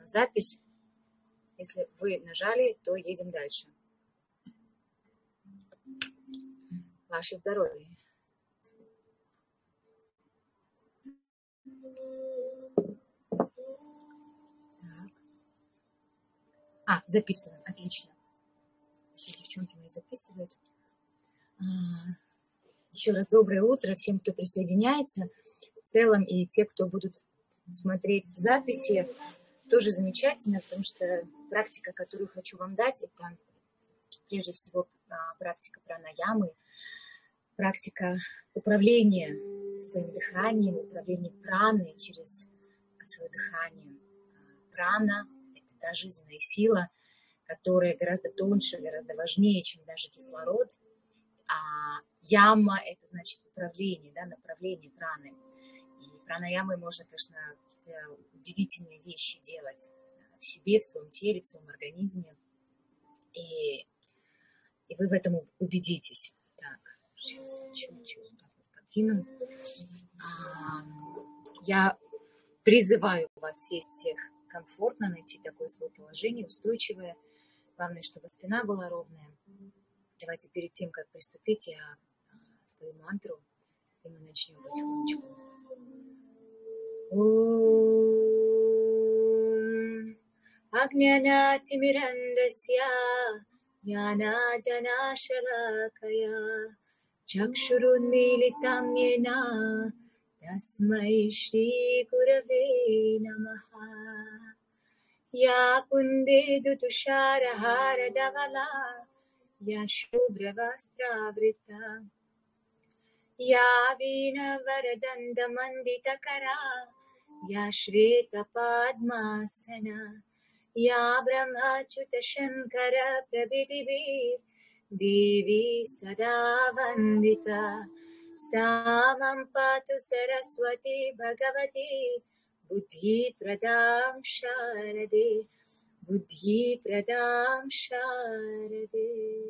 запись. Если вы нажали, то едем дальше. Ваше здоровье. Так. Записываем. Отлично. Все девчонки мои записывают. Еще раз доброе утро всем, кто присоединяется. В целом и те, кто будут смотреть в записи, тоже замечательно, потому что практика, которую хочу вам дать, это прежде всего практика пранаямы, практика управления своим дыханием, управления праной через свое дыхание. Прана – это та жизненная сила, которая гораздо тоньше, гораздо важнее, чем даже кислород. А яма – это значит управление, да, направление праны. И пранаямой можно, конечно, какие-то удивительные вещи делать в себе, в своем теле, в своем организме. И вы в этом убедитесь. Так, сейчас чуть-чуть подвину. Я призываю вас сесть всех комфортно, найти такое свое положение, устойчивое. Главное, чтобы спина была ровная. Давайте перед тем, как приступить, я свою мантру, и мы начнем потихонечку. Ом Агнянатимирандасья Jnana-jana-shalakaya Chakshurunmilitam yena Tasmai Shri Gurave Namaha Ya Kundedu Tushara Davala Ya Shubhravastra Ya Veena Varadanda Manditakara Ya Shreta Padmasana Ya Brahmachuta Shankara Prabhidibir Devi Sada Vandita Samam Patu Saraswati Bhagavati Buddhi Pradam Sharade Buddhi Pradam Sharade.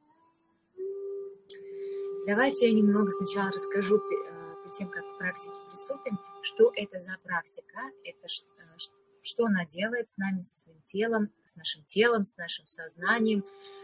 Давайте я немного сначала расскажу, перед тем, как к практике приступим, что это за практика, это что она делает с нами, со своим телом, с нашим сознанием,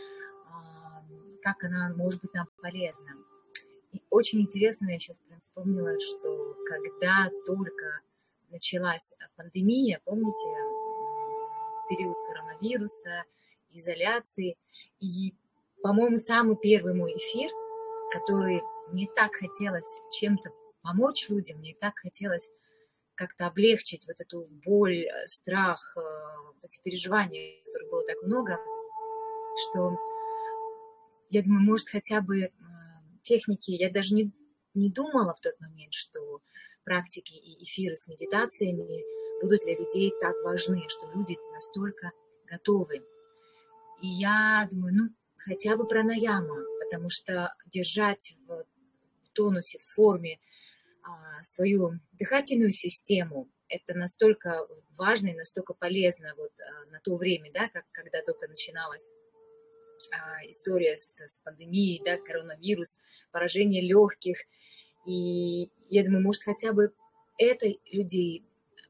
как она может быть нам полезна. И очень интересно, я сейчас прям вспомнила, что когда только началась пандемия, помните, период коронавируса, изоляции, и, по-моему, самый первый мой эфир, который мне так хотелось чем-то помочь людям, мне так хотелось как-то облегчить вот эту боль, страх, вот эти переживания, которых было так много, что я думаю, может, хотя бы техники, я даже не думала в тот момент, что практики и эфиры с медитациями будут для людей так важны, что люди настолько готовы. И я думаю, хотя бы пранаяма, потому что держать в тонусе, в форме свою дыхательную систему, это настолько важно и настолько полезно вот на то время, да, когда только начиналась история с пандемией, да, коронавирус, поражение легких. И я думаю, может, хотя бы это людей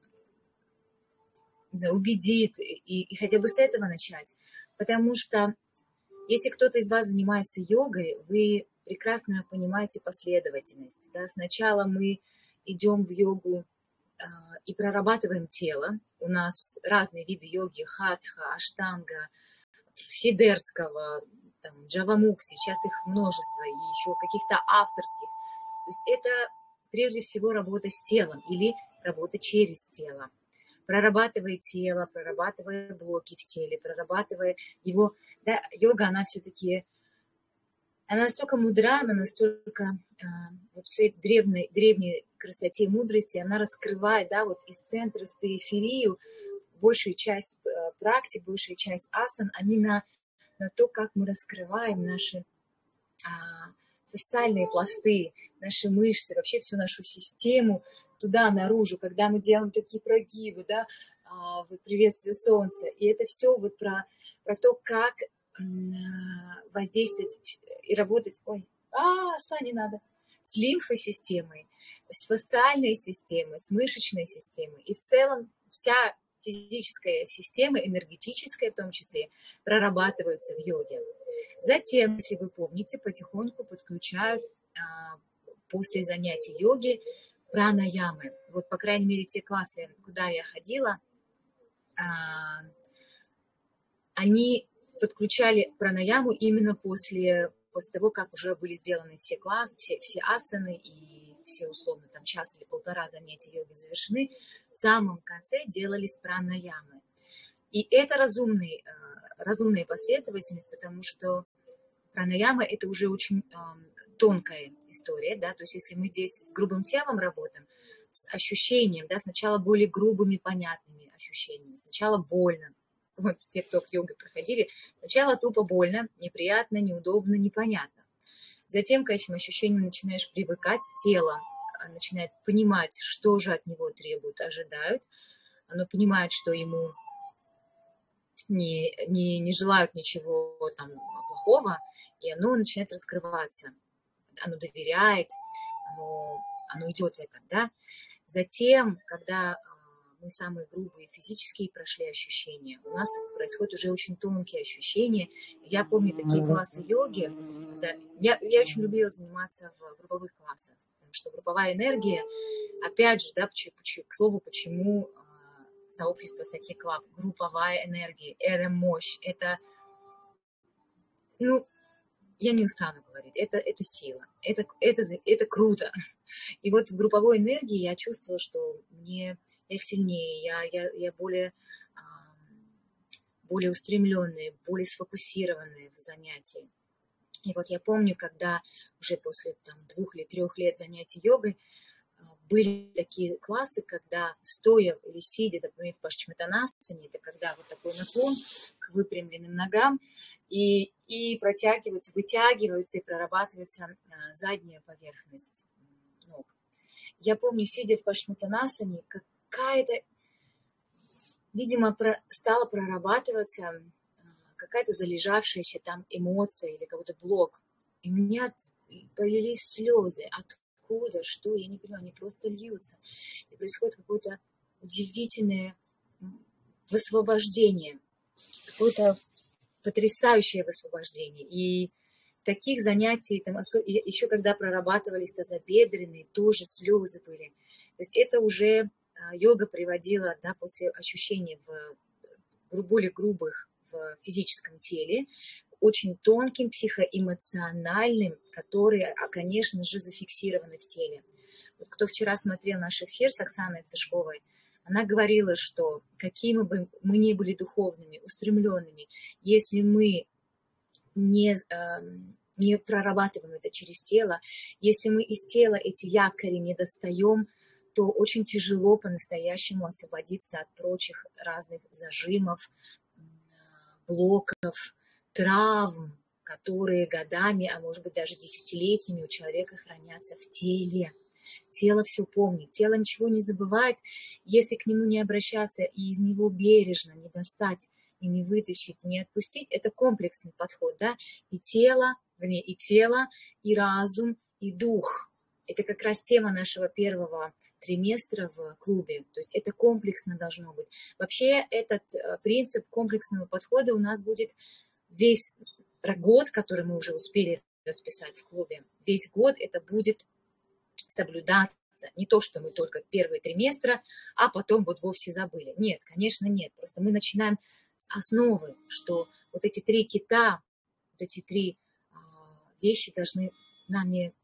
убедит и хотя бы с этого начать. Потому что если кто-то из вас занимается йогой, вы прекрасно понимаете последовательность. Да? Сначала мы идем в йогу и прорабатываем тело. У нас разные виды йоги: хатха, аштанга, сидерского, там, джавамукти, сейчас их множество, и еще каких-то авторских. То есть это прежде всего работа с телом или работа через тело. Прорабатывая тело, прорабатывая блоки в теле, прорабатывая его. Да, йога, она все-таки, она настолько мудра, она настолько вот в своей древней красоте и мудрости, она раскрывает, да, вот из центра в периферию большая часть практик, большая часть асан, они на то, как мы раскрываем наши фасциальные пласты, наши мышцы, вообще всю нашу систему туда, наружу, когда мы делаем такие прогибы, да, в приветствие солнца. И это все вот про то, как воздействовать и работать, Сане надо, с лимфосистемой, с фасциальной системой, с мышечной системой. И в целом вся физическая система, энергетическая в том числе, прорабатываются в йоге. Затем, если вы помните, потихоньку подключают после занятий йоги пранаямы. Вот, по крайней мере, те классы, куда я ходила, они подключали пранаяму именно после того, как уже были сделаны все классы, все асаны и все условно там час или полтора занятий йоги завершены, в самом конце делались пранаямы. И это разумная последовательность, потому что пранаяма – это уже очень тонкая история, да, то есть если мы здесь с грубым телом работаем, с ощущением, да, сначала более грубыми, понятными ощущениями, сначала больно. Вот те, кто к йоге проходили, сначала тупо больно, неприятно, неудобно, непонятно. Затем к этим ощущениям начинаешь привыкать, тело начинает понимать, что же от него требуют, ожидают. Оно понимает, что ему не желают ничего там плохого, и оно начинает раскрываться. Оно доверяет, оно идет в это, да. Затем, когда мы самые грубые физические прошли ощущения, у нас происходят уже очень тонкие ощущения. Я помню такие классы йоги. Да, я очень любила заниматься в групповых классах, потому что групповая энергия, опять же, да, к слову, почему сообщество Сати Клаб, групповая энергия, это мощь, это, ну, я не устану говорить, это сила, это круто. И вот в групповой энергии я чувствовала, что я сильнее, я более устремленная, более сфокусированная в занятии. И вот я помню, когда уже после 2 или 3 лет занятий йогой были такие классы, когда стоя или сидя, например, в пашчаматанасане, это когда вот такой наклон к выпрямленным ногам, и протягиваются, вытягиваются и прорабатывается задняя поверхность ног. Я помню, сидя в пашчаматанасане, какая-то, видимо, стала прорабатываться какая-то залежавшаяся там эмоция или какой-то блок. И у меня полились слезы. Откуда? Что? Я не понимаю. Они просто льются. И происходит какое-то удивительное высвобождение. Какое-то потрясающее высвобождение. И таких занятий, там, еще когда прорабатывались тазобедренные, тоже слезы были. То есть это уже йога приводила, да, после ощущений более грубых в физическом теле, очень тонким психоэмоциональным, которые, конечно же, зафиксированы в теле. Вот кто вчера смотрел наш эфир с Оксаной Цышковой, она говорила, что какими бы мы ни были духовными, устремленными, если мы не прорабатываем это через тело, если мы из тела эти якори не достаем, то очень тяжело по-настоящему освободиться от прочих разных зажимов, блоков, травм, которые годами, а может быть даже десятилетиями у человека хранятся в теле. Тело все помнит, тело ничего не забывает, если к нему не обращаться и из него бережно не достать, и не вытащить, не отпустить. Это комплексный подход, да, и тело, и разум, и дух. Это как раз тема нашего первого триместра в клубе. То есть это комплексно должно быть. Вообще этот принцип комплексного подхода у нас будет весь год, который мы уже успели расписать в клубе. Весь год это будет соблюдаться. Не то, что мы только первые триместра, а потом вот вовсе забыли. Нет, конечно, нет. Просто мы начинаем с основы, что вот эти 3 кита, вот эти 3 вещи должны нами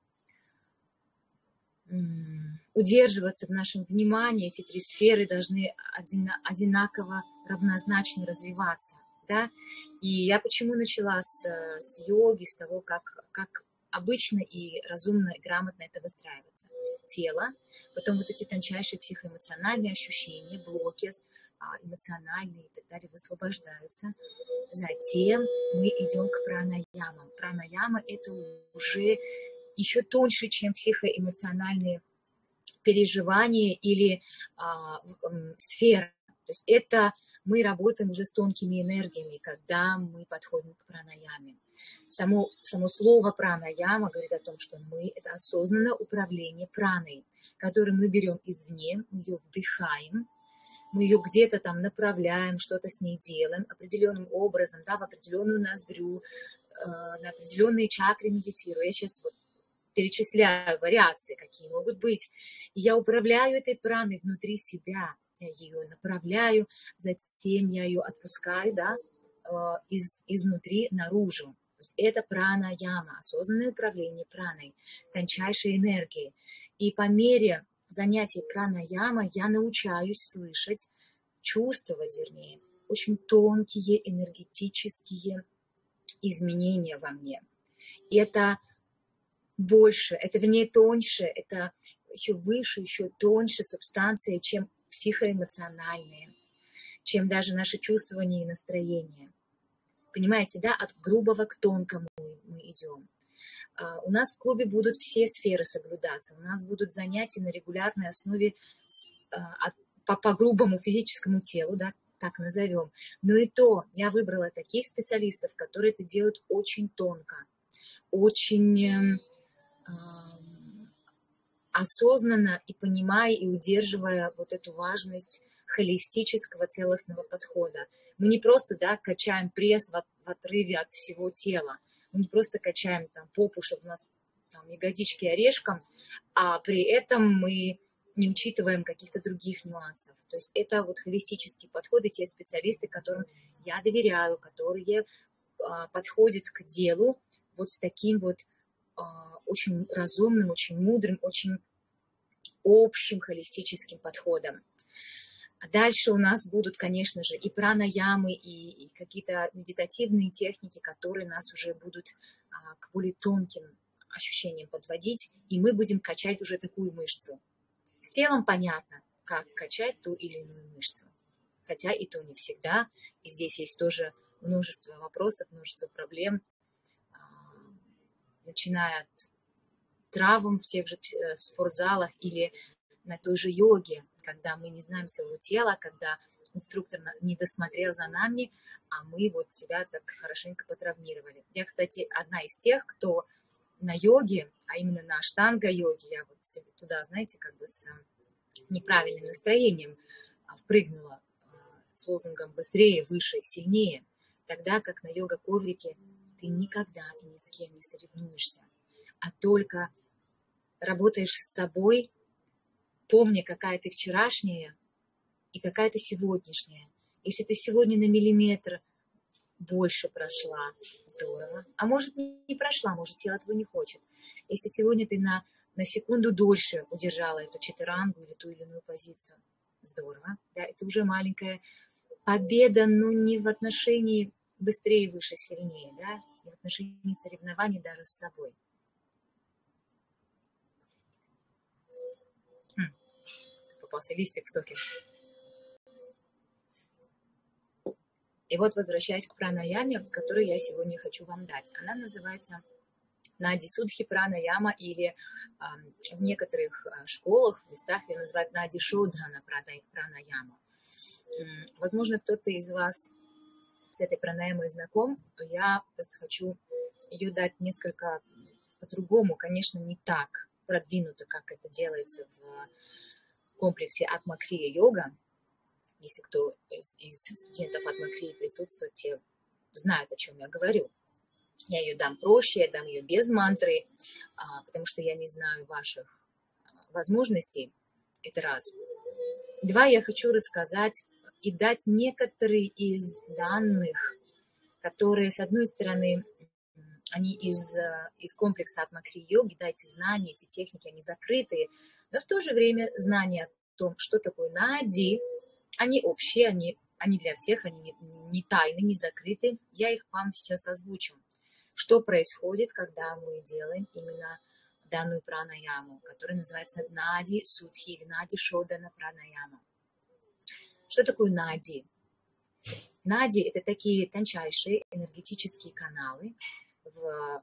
удерживаться в нашем внимании, эти 3 сферы должны одинаково, равнозначно развиваться. Да? И я почему начала с йоги, с того, как обычно и разумно и грамотно это выстраивается. Тело, потом вот эти тончайшие психоэмоциональные ощущения, блоки эмоциональные и так далее высвобождаются. Затем мы идем к пранаямам. Пранаяма – это уже еще тоньше, чем психоэмоциональные переживания или сфера. То есть это мы работаем уже с тонкими энергиями, когда мы подходим к пранаяме. Само слово пранаяма говорит о том, что это осознанное управление праной, которое мы берем извне, мы ее вдыхаем, мы ее где-то там направляем, что-то с ней делаем определенным образом, да, в определенную ноздрю, на определенные чакры медитирую. Я сейчас вот перечисляю вариации, какие могут быть. И я управляю этой праной внутри себя, я ее направляю, затем я ее отпускаю, да, изнутри наружу. То есть это прана-яма, осознанное управление праной, тончайшей энергией. И по мере занятий прана-яма я научаюсь слышать, чувствовать, вернее, очень тонкие энергетические изменения во мне. И это больше, это, вернее, тоньше, это еще выше, еще тоньше субстанции, чем психоэмоциональные, чем даже наши чувствования и настроения. Понимаете, да, от грубого к тонкому мы идем. У нас в клубе будут все сферы соблюдаться, у нас будут занятия на регулярной основе по грубому физическому телу, да, так назовем. Но и то я выбрала таких специалистов, которые это делают очень тонко, очень осознанно и понимая и удерживая вот эту важность холистического целостного подхода. Мы не просто, да, качаем пресс в отрыве от всего тела, мы не просто качаем там попу, чтобы у нас там ягодички орешком, а при этом мы не учитываем каких-то других нюансов. То есть это вот холистический подход, и те специалисты, которым я доверяю, которые подходят к делу вот с таким вот очень разумным, очень мудрым, очень общим холистическим подходом. А дальше у нас будут, конечно же, и пранаямы, и какие-то медитативные техники, которые нас уже будут к более тонким ощущениям подводить, и мы будем качать уже такую мышцу. С телом понятно, как качать ту или иную мышцу, хотя и то не всегда, и здесь есть тоже множество вопросов, множество проблем, начиная от травм в тех же в спортзалах или на той же йоге, когда мы не знаем своего тела, когда инструктор не досмотрел за нами, а мы вот себя так хорошенько потравмировали. Я, кстати, одна из тех, кто на йоге, а именно на аштанга-йоге, я вот туда, знаете, как бы с неправильным настроением впрыгнула с лозунгом «быстрее, выше, сильнее», тогда как на йога-коврике ты никогда и ни с кем не соревнуешься, а только работаешь с собой, помня, какая ты вчерашняя и какая ты сегодняшняя. Если ты сегодня на миллиметр больше прошла, здорово. А может, не прошла, может, тело твое не хочет. Если сегодня ты на секунду дольше удержала эту чатурангу или ту или иную позицию, здорово. Да, это уже маленькая победа, но не в отношении быстрее, выше, сильнее, да, не в отношении соревнований даже с собой. Попался листик в соке. И вот, возвращаясь к пранаяме, которую я сегодня хочу вам дать. Она называется Нади Судхи пранаяма, или в некоторых школах, местах ее называют Нади Шодхана пранаяма. Возможно, кто-то из вас с этой пранаямой знаком, то я просто хочу ее дать несколько по-другому, конечно, не так продвинуто, как это делается в комплексе Атма-крия-йога. Если кто из студентов Атма-крии присутствует, те знают, о чем я говорю. Я ее дам проще, я дам ее без мантры, потому что я не знаю ваших возможностей. Это раз. Два, я хочу рассказать и дать некоторые из данных, которые, с одной стороны, они из комплекса Атма-крия-йоги, да, эти знания, эти техники, они закрытые, но в то же время знания о том, что такое нади, они общие, они для всех, они не тайны, не закрыты. Я их вам сейчас озвучу. Что происходит, когда мы делаем именно данную пранаяму, которая называется Нади Судхи или Нади Шодана пранаяма. Что такое нади? Нади – это такие тончайшие энергетические каналы в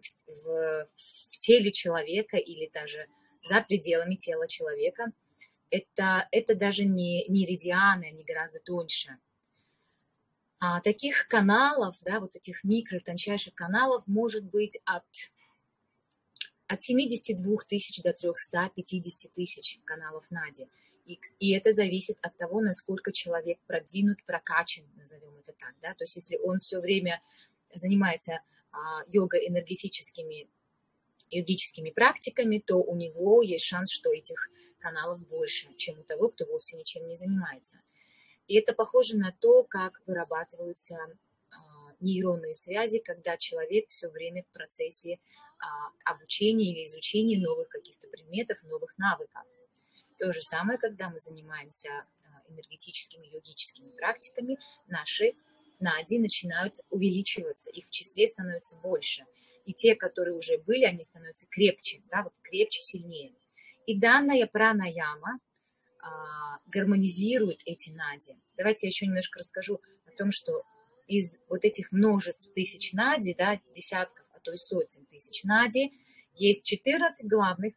теле человека или даже за пределами тела человека. Это даже не меридианы, они гораздо тоньше. А таких каналов, да, вот этих тончайших каналов может быть от 72 тысяч до 350 тысяч каналов нади. И это зависит от того, насколько человек продвинут, прокачан, назовем это так. Да? То есть если он все время занимается йога-энергетическими, йогическими практиками, то у него есть шанс, что этих каналов больше, чем у того, кто вовсе ничем не занимается. И это похоже на то, как вырабатываются нейронные связи, когда человек все время в процессе обучения или изучения новых каких-то предметов, новых навыков. То же самое, когда мы занимаемся энергетическими, йогическими практиками, наши нади начинают увеличиваться, их в числе становится больше. И те, которые уже были, они становятся крепче, да, вот крепче, сильнее. И данная пранаяма гармонизирует эти нади. Давайте я еще немножко расскажу о том, что из вот этих множеств тысяч нади, да, десятков, а то и сотен тысяч нади, есть 14 главных.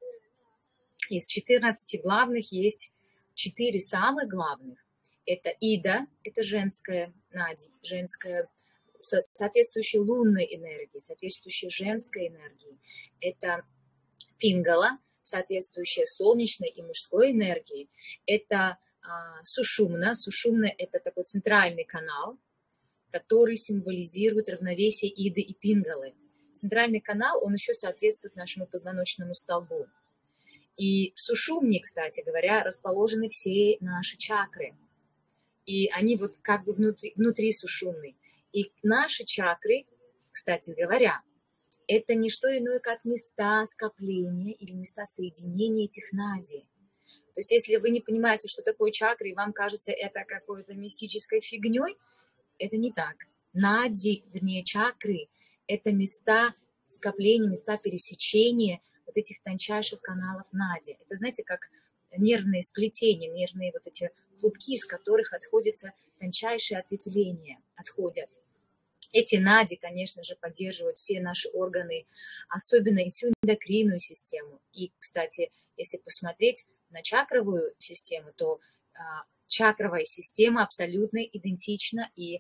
Из 14 главных есть 4 самых главных. Это Ида, это женская нади, женская, соответствующая лунной энергии, соответствующая женской энергии. Это Пингала, соответствующая солнечной и мужской энергии. Это Сушумна. Сушумна – это такой центральный канал, который символизирует равновесие Иды и Пингалы. Центральный канал, он еще соответствует нашему позвоночному столбу. И в Сушумне, кстати говоря, расположены все наши чакры. И они вот как бы внутри Сушумны. И наши чакры, кстати говоря, это не что иное, как места скопления или места соединения этих нади. То есть если вы не понимаете, что такое чакры, и вам кажется это какой-то мистической фигней, это не так. Нади, вернее чакры, это места скопления, места пересечения вот этих тончайших каналов нади. Это, знаете, как нервные сплетения, нервные вот эти клубки, из которых отходятся тончайшие ответвления, отходят. Эти нади, конечно же, поддерживают все наши органы, особенно и всю эндокринную систему. И, кстати, если посмотреть на чакровую систему, то чакровая система абсолютно идентична и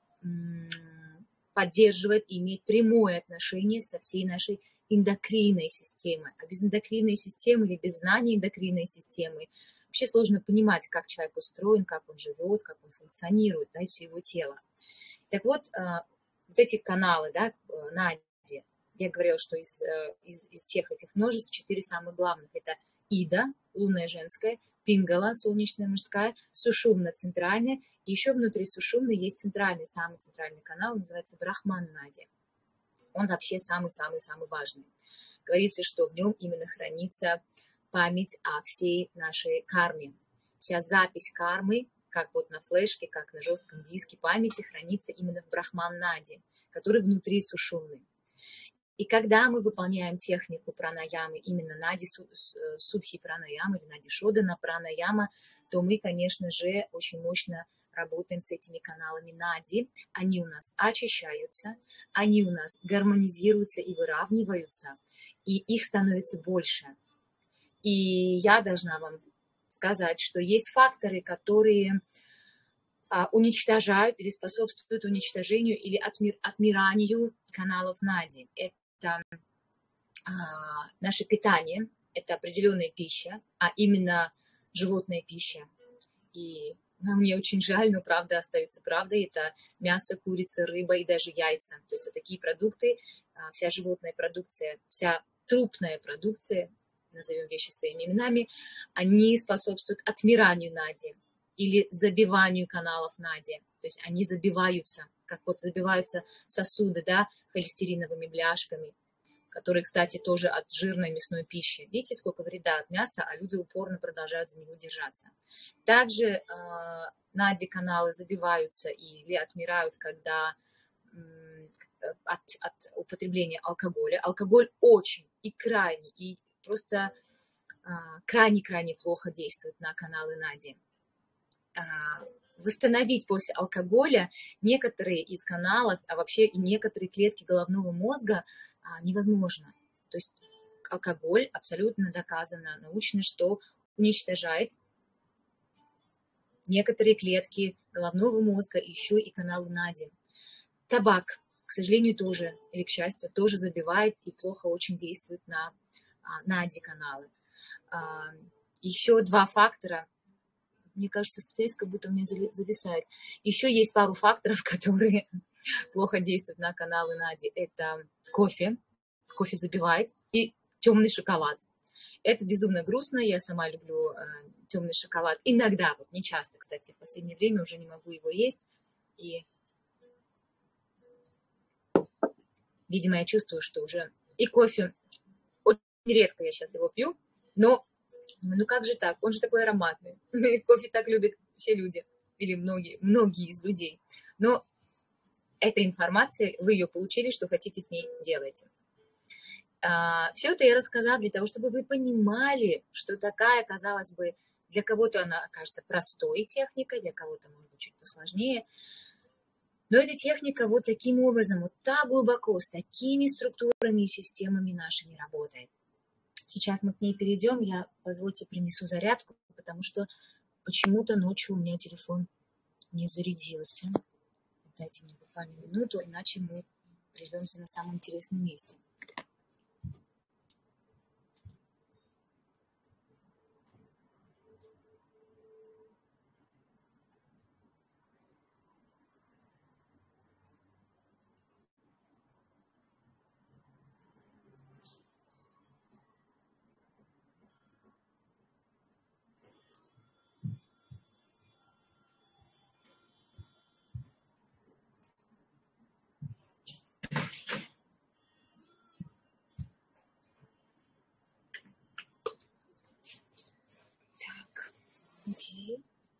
поддерживает и имеет прямое отношение со всей нашей эндокринной системой. А без эндокринной системы или без знания эндокринной системы вообще сложно понимать, как человек устроен, как он живет, как он функционирует, да, и все его тело. Так вот, вот эти каналы, да, нади, я говорила, что из всех этих множеств 4 самых главных – это Ида, лунная женская, Пингала, солнечная мужская, Сушумна, центральная, и еще внутри Сушумны есть центральный, самый центральный канал, называется Брахман-нади. Он вообще самый-самый-самый важный. Говорится, что в нем именно хранится память о всей нашей карме. Вся запись кармы, как вот на флешке, как на жестком диске памяти, хранится именно в Брахман-нади, который внутри Сушумны. И когда мы выполняем технику пранаямы, именно нади судхи пранаямы или нади шодана пранаяма, то мы, конечно же, очень мощно работаем с этими каналами нади. Они у нас очищаются, они у нас гармонизируются и выравниваются, и их становится больше. И я должна вам сказать, что есть факторы, которые уничтожают или способствуют уничтожению или отмиранию каналов нади. Это наше питание, это определенная пища, а именно животная пища. И мне очень жаль, но правда остается правдой. Это мясо, курица, рыба и даже яйца. То есть вот такие продукты, вся животная продукция, вся трупная продукция, назовем вещи своими именами, они способствуют отмиранию нади или забиванию каналов нади. То есть они забиваются, как вот забиваются сосуды, да, холестериновыми бляшками, которые, кстати, тоже от жирной мясной пищи. Видите, сколько вреда от мяса, а люди упорно продолжают за него держаться. Также нади-каналы забиваются или отмирают, когда от употребления алкоголя. Алкоголь очень и крайне, и просто крайне-крайне плохо действует на каналы нади. Восстановить после алкоголя некоторые из каналов, а вообще и некоторые клетки головного мозга невозможно. То есть алкоголь абсолютно доказано научно, что уничтожает некоторые клетки головного мозга, еще и каналы нади. Табак, к сожалению, тоже, или к счастью, тоже забивает и плохо очень действует на нади каналы. Еще два фактора. Мне кажется, связь как будто у меня зависает. Еще есть пару факторов, которые плохо действуют на каналы Нади. Это кофе. Кофе забивает. И темный шоколад. Это безумно грустно. Я сама люблю темный шоколад. Иногда, вот не часто, кстати, в последнее время уже не могу его есть. И, видимо, я чувствую, что уже и кофе, очень редко я сейчас его пью, но ну как же так? Он же такой ароматный. Кофе так любят все люди. Или многие из людей. Но эта информация, вы ее получили, что хотите с ней делайте. Все это я рассказала для того, чтобы вы понимали, что такая, казалось бы, для кого-то она окажется простой техникой, для кого-то, может быть, чуть посложнее. Но эта техника вот таким образом, вот так глубоко, с такими структурами и системами нашими работает. Сейчас мы к ней перейдем. Я, позвольте, принесу зарядку, потому что почему-то ночью у меня телефон не зарядился. Дайте мне буквально минуту, иначе мы прервемся на самом интересном месте. Так, окей.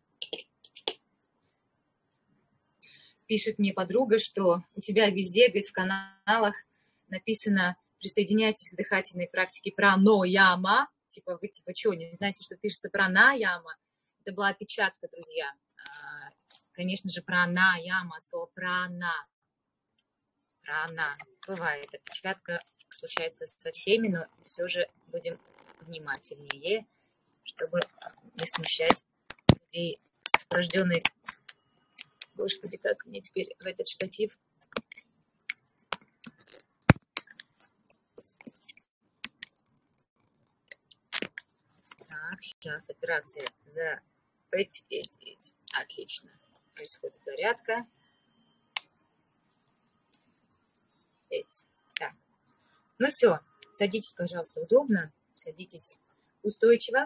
Пишет мне подруга, что у тебя везде, говорит, в каналах написано «Присоединяйтесь к дыхательной практике пранаяма». Типа вы, что, не знаете, что пишется пранаяма? Это была опечатка, друзья. Конечно же, пранаяма, слово прана. Прана. Бывает опечатка, случается со всеми, но все же будем внимательнее, чтобы не смущать людей с врожденной... Господи, как мне теперь в этот штатив? Так, сейчас операция за... Отлично. Происходит зарядка. Так. Ну все, садитесь, пожалуйста, удобно. Садитесь устойчиво.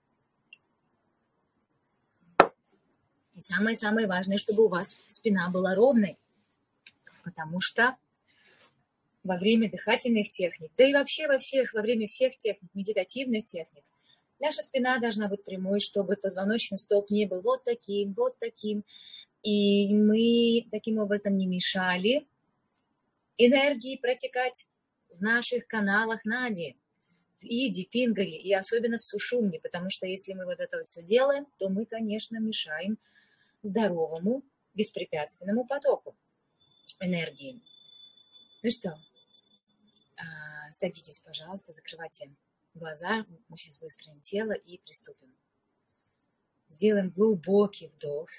И самое-самое важное, чтобы у вас спина была ровной. Потому что во время дыхательных техник, да и вообще во время всех техник, медитативных техник, наша спина должна быть прямой, чтобы позвоночный столб не был вот таким, вот таким. И мы таким образом не мешали энергии протекать в наших каналах Нади, в Иди, Пингаре и особенно в Сушумне, потому что если мы вот это вот все делаем, то мы, конечно, мешаем здоровому, беспрепятственному потоку энергии. Ну что, садитесь, пожалуйста, закрывайте глаза, мы сейчас выстроим тело и приступим. Сделаем глубокий вдох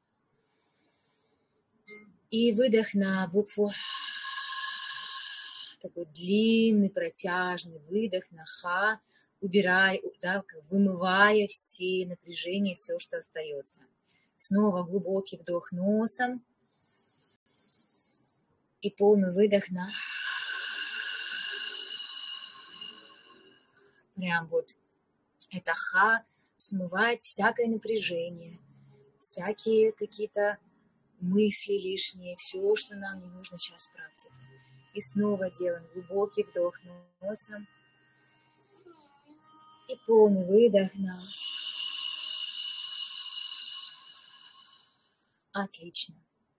и выдох на букву, такой длинный, протяжный выдох на ха, убирая, да, вымывая все напряжения, все, что остается. Снова глубокий вдох носом и полный выдох на... Прям вот это ха смывает всякое напряжение, всякие какие-то мысли лишние, все, что нам не нужно сейчас в практике. И снова делаем глубокий вдох носом и полный выдох на... Отлично.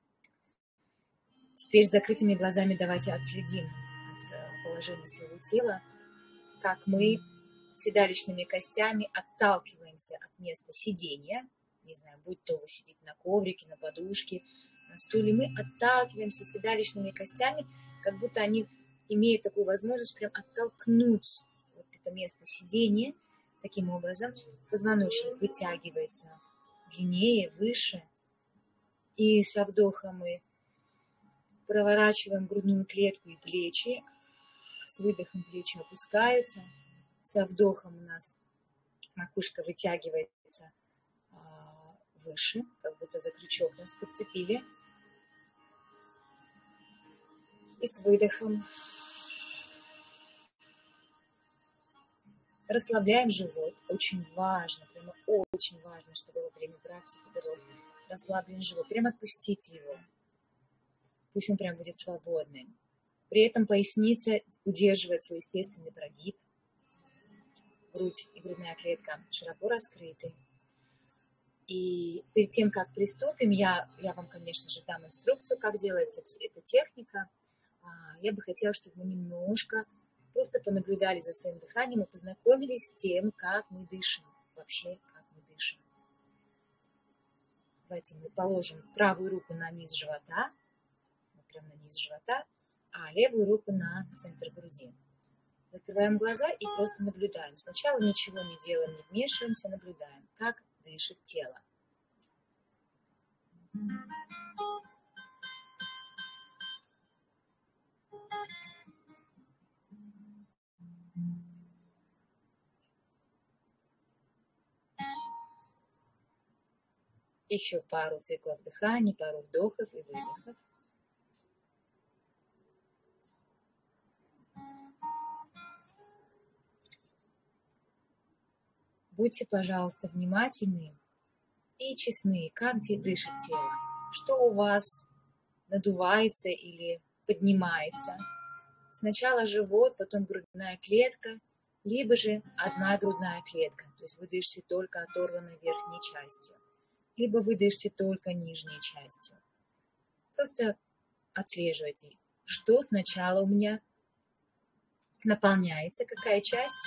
Теперь с закрытыми глазами давайте отследим положение своего тела, как мы седалищными костями отталкиваемся от места сидения. Не знаю, будь то вы сидите на коврике, на подушке, на стуле, мы отталкиваемся седалищными костями, как будто они имеют такую возможность прям оттолкнуть вот это место сидения. Таким образом, позвоночник вытягивается длиннее, выше. И со вдохом мы проворачиваем грудную клетку и плечи. С выдохом плечи опускаются. Со вдохом у нас Макушка вытягивается выше, как будто за крючок нас подцепили. И с выдохом расслабляем живот. Очень важно, прямо очень важно, чтобы во время практики был расслаблен живот. Прямо отпустите его. Пусть он прям будет свободным. При этом поясница удерживает свой естественный прогиб. Грудь и грудная клетка широко раскрыты. И перед тем, как приступим, я вам, конечно же, дам инструкцию, как делается эта техника. Я бы хотела, чтобы мы немножко просто понаблюдали за своим дыханием и познакомились с тем, как мы дышим. Вообще, как мы дышим. Давайте мы положим правую руку на низ живота, прямо на низ живота, а левую руку на центр груди. Закрываем глаза и просто наблюдаем. Сначала ничего не делаем, не вмешиваемся, наблюдаем, как дышит тело. Еще пару циклов дыхания, пару вдохов и выдохов. Будьте, пожалуйста, внимательны и честны, как дышит тело. Что у вас надувается или поднимается. Сначала живот, потом грудная клетка, либо же одна грудная клетка. То есть вы дышите только оторванной верхней частью, либо вы дышите только нижней частью. Просто отслеживайте, что сначала у меня наполняется, какая часть,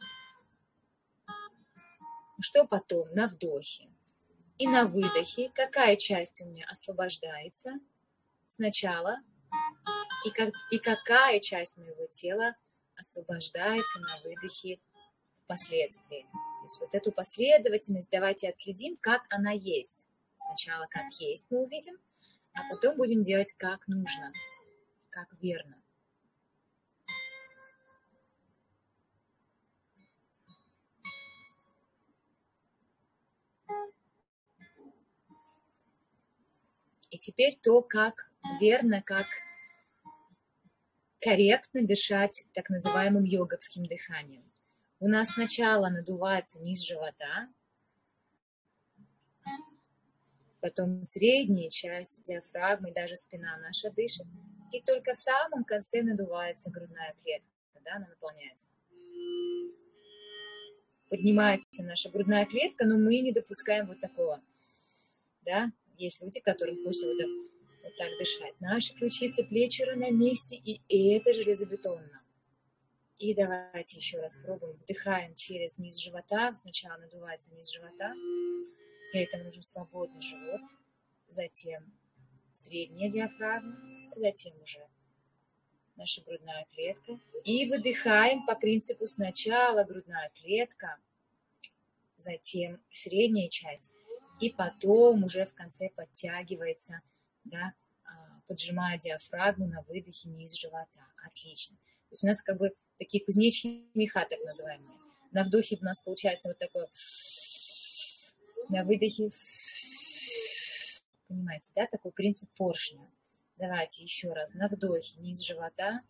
что потом на вдохе. И на выдохе, какая часть у меня освобождается сначала, и какая часть моего тела освобождается на выдохе впоследствии. То есть вот эту последовательность давайте отследим, как она есть. Сначала как есть мы увидим, а потом будем делать как нужно, как верно. И теперь то, как верно, как корректно дышать так называемым йоговским дыханием. У нас сначала надувается низ живота, потом средняя часть диафрагмы, даже спина наша дышит, и только в самом конце надувается грудная клетка, да, она наполняется. Поднимается наша грудная клетка, но мы не допускаем вот такого, да, есть люди, которым хочется вот так дышать. Наши ключицы, плечи на месте, и это железобетонно. И давайте еще раз пробуем. Вдыхаем через низ живота. Сначала надувается низ живота. Для этого нужен свободный живот. Затем средняя диафрагма. Затем уже наша грудная клетка. И выдыхаем по принципу сначала грудная клетка, затем средняя часть. И потом уже в конце подтягивается, да, поджимая диафрагму на выдохе низ живота. Отлично. То есть у нас как бы такие кузнечные меха, так называемые. На вдохе у нас получается вот такое, на выдохе, понимаете, да, такой принцип поршня. Давайте еще раз. На вдохе низ живота.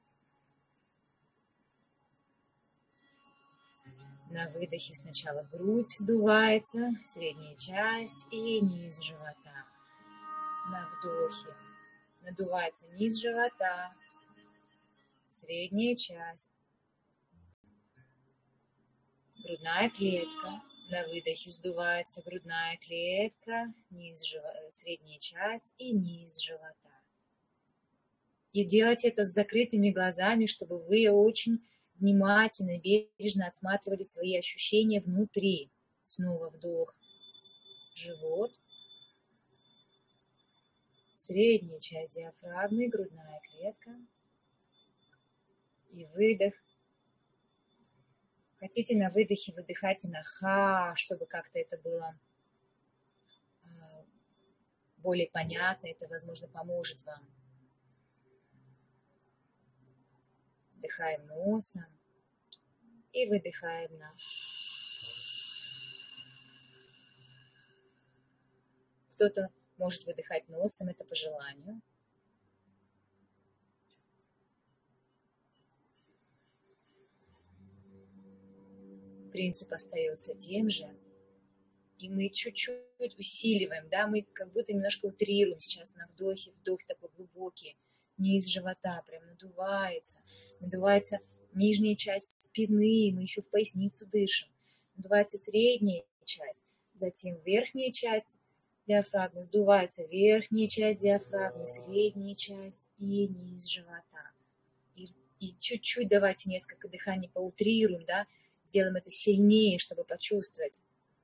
На выдохе сначала грудь сдувается, средняя часть и низ живота. На вдохе надувается низ живота, средняя часть, грудная клетка. На выдохе сдувается грудная клетка, средняя часть и низ живота. И делать это с закрытыми глазами, чтобы вы очень внимательно, бережно отсматривали свои ощущения внутри. Снова вдох, живот, средняя часть диафрагмы, грудная клетка. И выдох. Хотите на выдохе, выдыхайте на ха, чтобы как-то это было более понятно. Это, возможно, поможет вам. Вдыхаем носом и выдыхаем на. Кто-то может выдыхать носом, это по желанию. Принцип остается тем же. И мы чуть-чуть усиливаем, да, мы как будто немножко утрируем сейчас на вдохе, вдох такой глубокий, низ живота прям надувается нижняя часть спины, мы еще в поясницу дышим, надувается средняя часть, затем верхняя часть диафрагмы, сдувается верхняя часть диафрагмы, средняя часть и низ живота. И чуть-чуть давайте несколько дыханий поутрируем, да, сделаем это сильнее, чтобы почувствовать.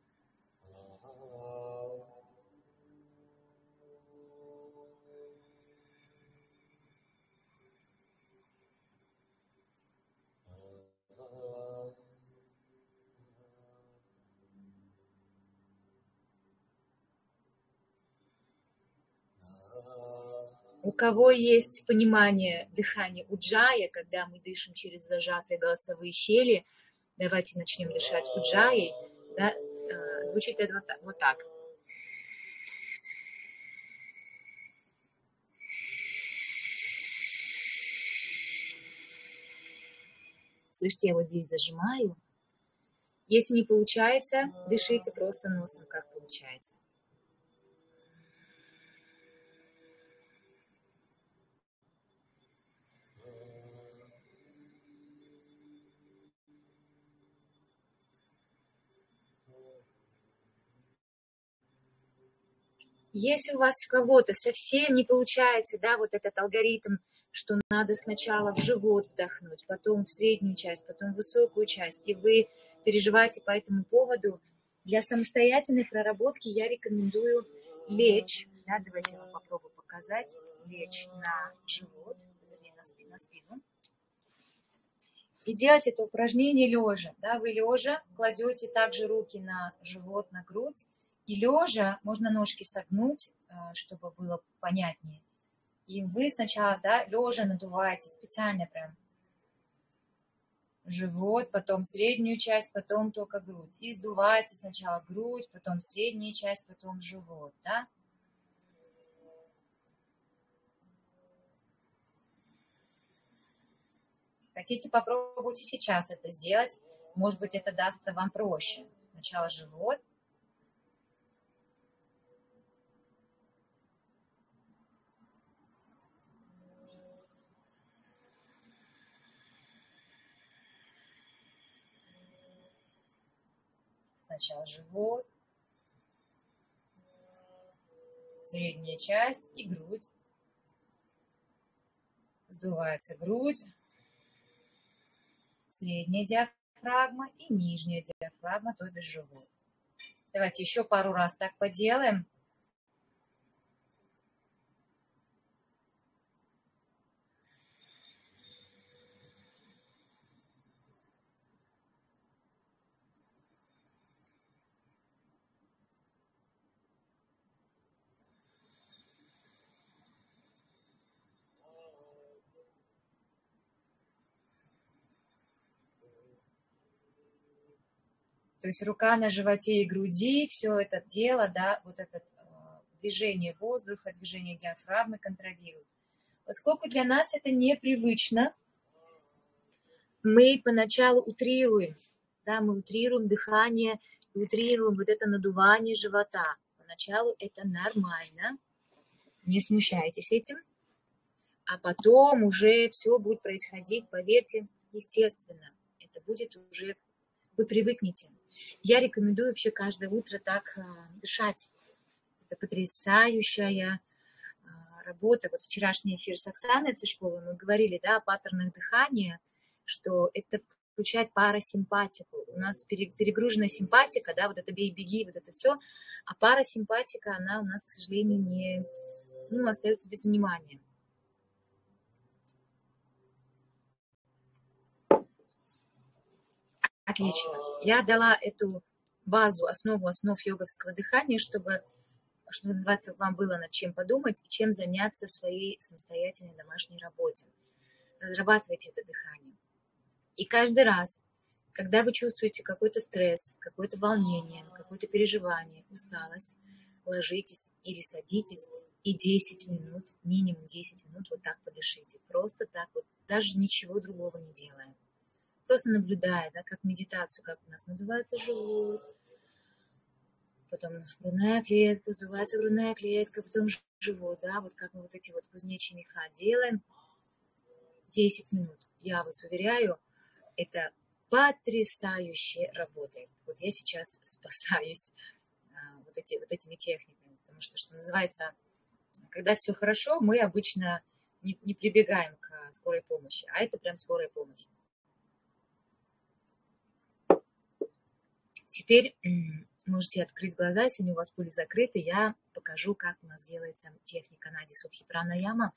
У кого есть понимание дыхания уджая, когда мы дышим через зажатые голосовые щели, давайте начнем дышать уджаей. Да? Звучит это вот так. Слышите, я вот здесь зажимаю. Если не получается, дышите просто носом, как получается. Если у вас у кого-то совсем не получается, да, вот этот алгоритм, что надо сначала в живот вдохнуть, потом в среднюю часть, потом в высокую часть, и вы переживаете по этому поводу, для самостоятельной проработки я рекомендую лечь, да, давайте я вам попробую показать, лечь на живот, вернее, на спину, и делать это упражнение лежа, да, вы лежа кладете также руки на живот, на грудь, и лежа можно ножки согнуть, чтобы было понятнее. И вы сначала, да, лежа надуваете специально прям живот, потом среднюю часть, потом только грудь. И сдуваете сначала грудь, потом средняя часть, потом живот, да. Хотите, попробуйте сейчас это сделать. Может быть, это дастся вам проще. Сначала живот. Сначала живот, средняя часть и грудь. Сдувается грудь, средняя диафрагма и нижняя диафрагма, то бишь живот. Давайте еще пару раз так поделаем. То есть рука на животе и груди, все это дело, да, вот это движение воздуха, движение диафрагмы контролирует. Поскольку для нас это непривычно, мы поначалу утрируем, да, мы утрируем дыхание, утрируем вот это надувание живота. Поначалу это нормально, не смущайтесь этим, а потом уже все будет происходить, поверьте, естественно. Это будет уже, вы привыкнете. Я рекомендую вообще каждое утро так дышать. Это потрясающая работа. Вот вчерашний эфир с Оксаной Цышковой мы говорили, да, о паттернах дыхания, что это включает парасимпатику. У нас перегруженная симпатика, да, вот это бей-беги, вот это все, а парасимпатика, она у нас, к сожалению, не, остается без внимания. Отлично. Я дала эту базу, основу основ йоговского дыхания, чтобы, что называется, вам было над чем подумать и чем заняться в своей самостоятельной домашней работе. Разрабатывайте это дыхание. И каждый раз, когда вы чувствуете какой-то стресс, какое-то волнение, какое-то переживание, усталость, ложитесь или садитесь и 10 минут, минимум 10 минут вот так подышите. Просто так вот, даже ничего другого не делаем. Просто наблюдая, да, как медитацию, как у нас надувается живот, потом грудная клетка, сдувается грудная клетка, потом живот, да, вот как мы вот эти вот кузнечьи меха делаем. 10 минут. Я вас уверяю, это потрясающе работает. Вот я сейчас спасаюсь вот этими техниками, потому что называется, когда все хорошо, мы обычно не прибегаем к скорой помощи, а это прям скорая помощь. Теперь можете открыть глаза, если у вас были закрыты, я покажу, как у нас делается техника Нади Судхи Пранаяма.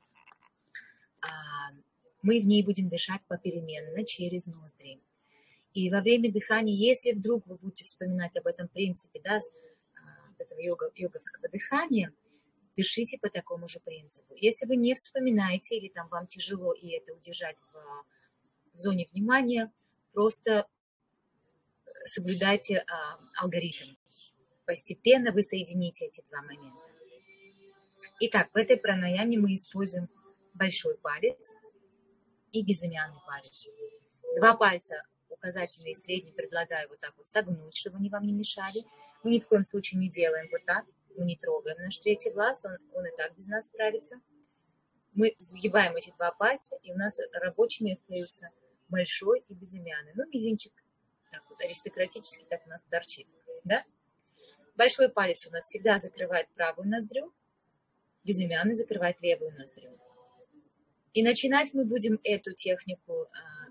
Мы в ней будем дышать попеременно через ноздри. И во время дыхания, если вдруг вы будете вспоминать об этом принципе, да, вот этого йоговского дыхания, дышите по такому же принципу. Если вы не вспоминаете или там вам тяжело и это удержать в зоне внимания, просто соблюдайте алгоритм. Постепенно вы соедините эти два момента. Итак, в этой пранаяме мы используем большой палец и безымянный палец. Два пальца, указательный и средний, предлагаю вот так вот согнуть, чтобы они вам не мешали. Мы ни в коем случае не делаем вот так. Мы не трогаем наш третий глаз, он и так без нас справится. Мы сгибаем эти два пальца, и у нас рабочими остаются большой и безымянный. Ну, мизинчик так вот аристократически так у нас торчит. Да? Большой палец у нас всегда закрывает правую ноздрю, безымянный закрывает левую ноздрю. И начинать мы будем эту технику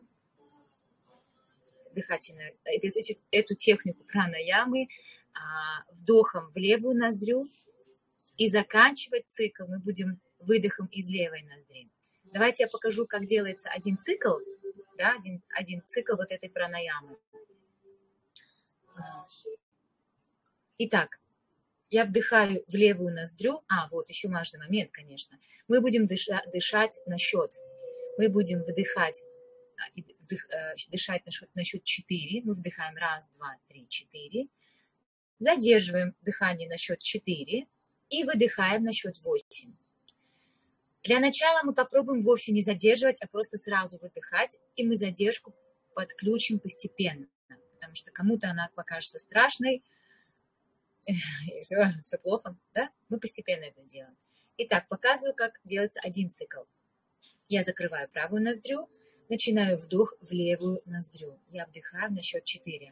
дыхательную, эту технику пранаямы вдохом в левую ноздрю, и заканчивать цикл мы будем выдохом из левой ноздри. Давайте я покажу, как делается один цикл, да, один цикл вот этой пранаямы. Итак, я вдыхаю в левую ноздрю. Вот еще важный момент, конечно. Мы будем дышать на счет. Мы будем дышать на счет 4. Мы вдыхаем 1, 2, 3, 4. Задерживаем дыхание на счет 4 и выдыхаем на счет 8. Для начала мы попробуем вовсе не задерживать, а просто сразу выдыхать, и мы задержку подключим постепенно, потому что кому-то она покажется страшной, и все плохо, да? Мы постепенно это сделаем. Итак, показываю, как делается один цикл. Я закрываю правую ноздрю, начинаю вдох в левую ноздрю. Я вдыхаю на счет 4.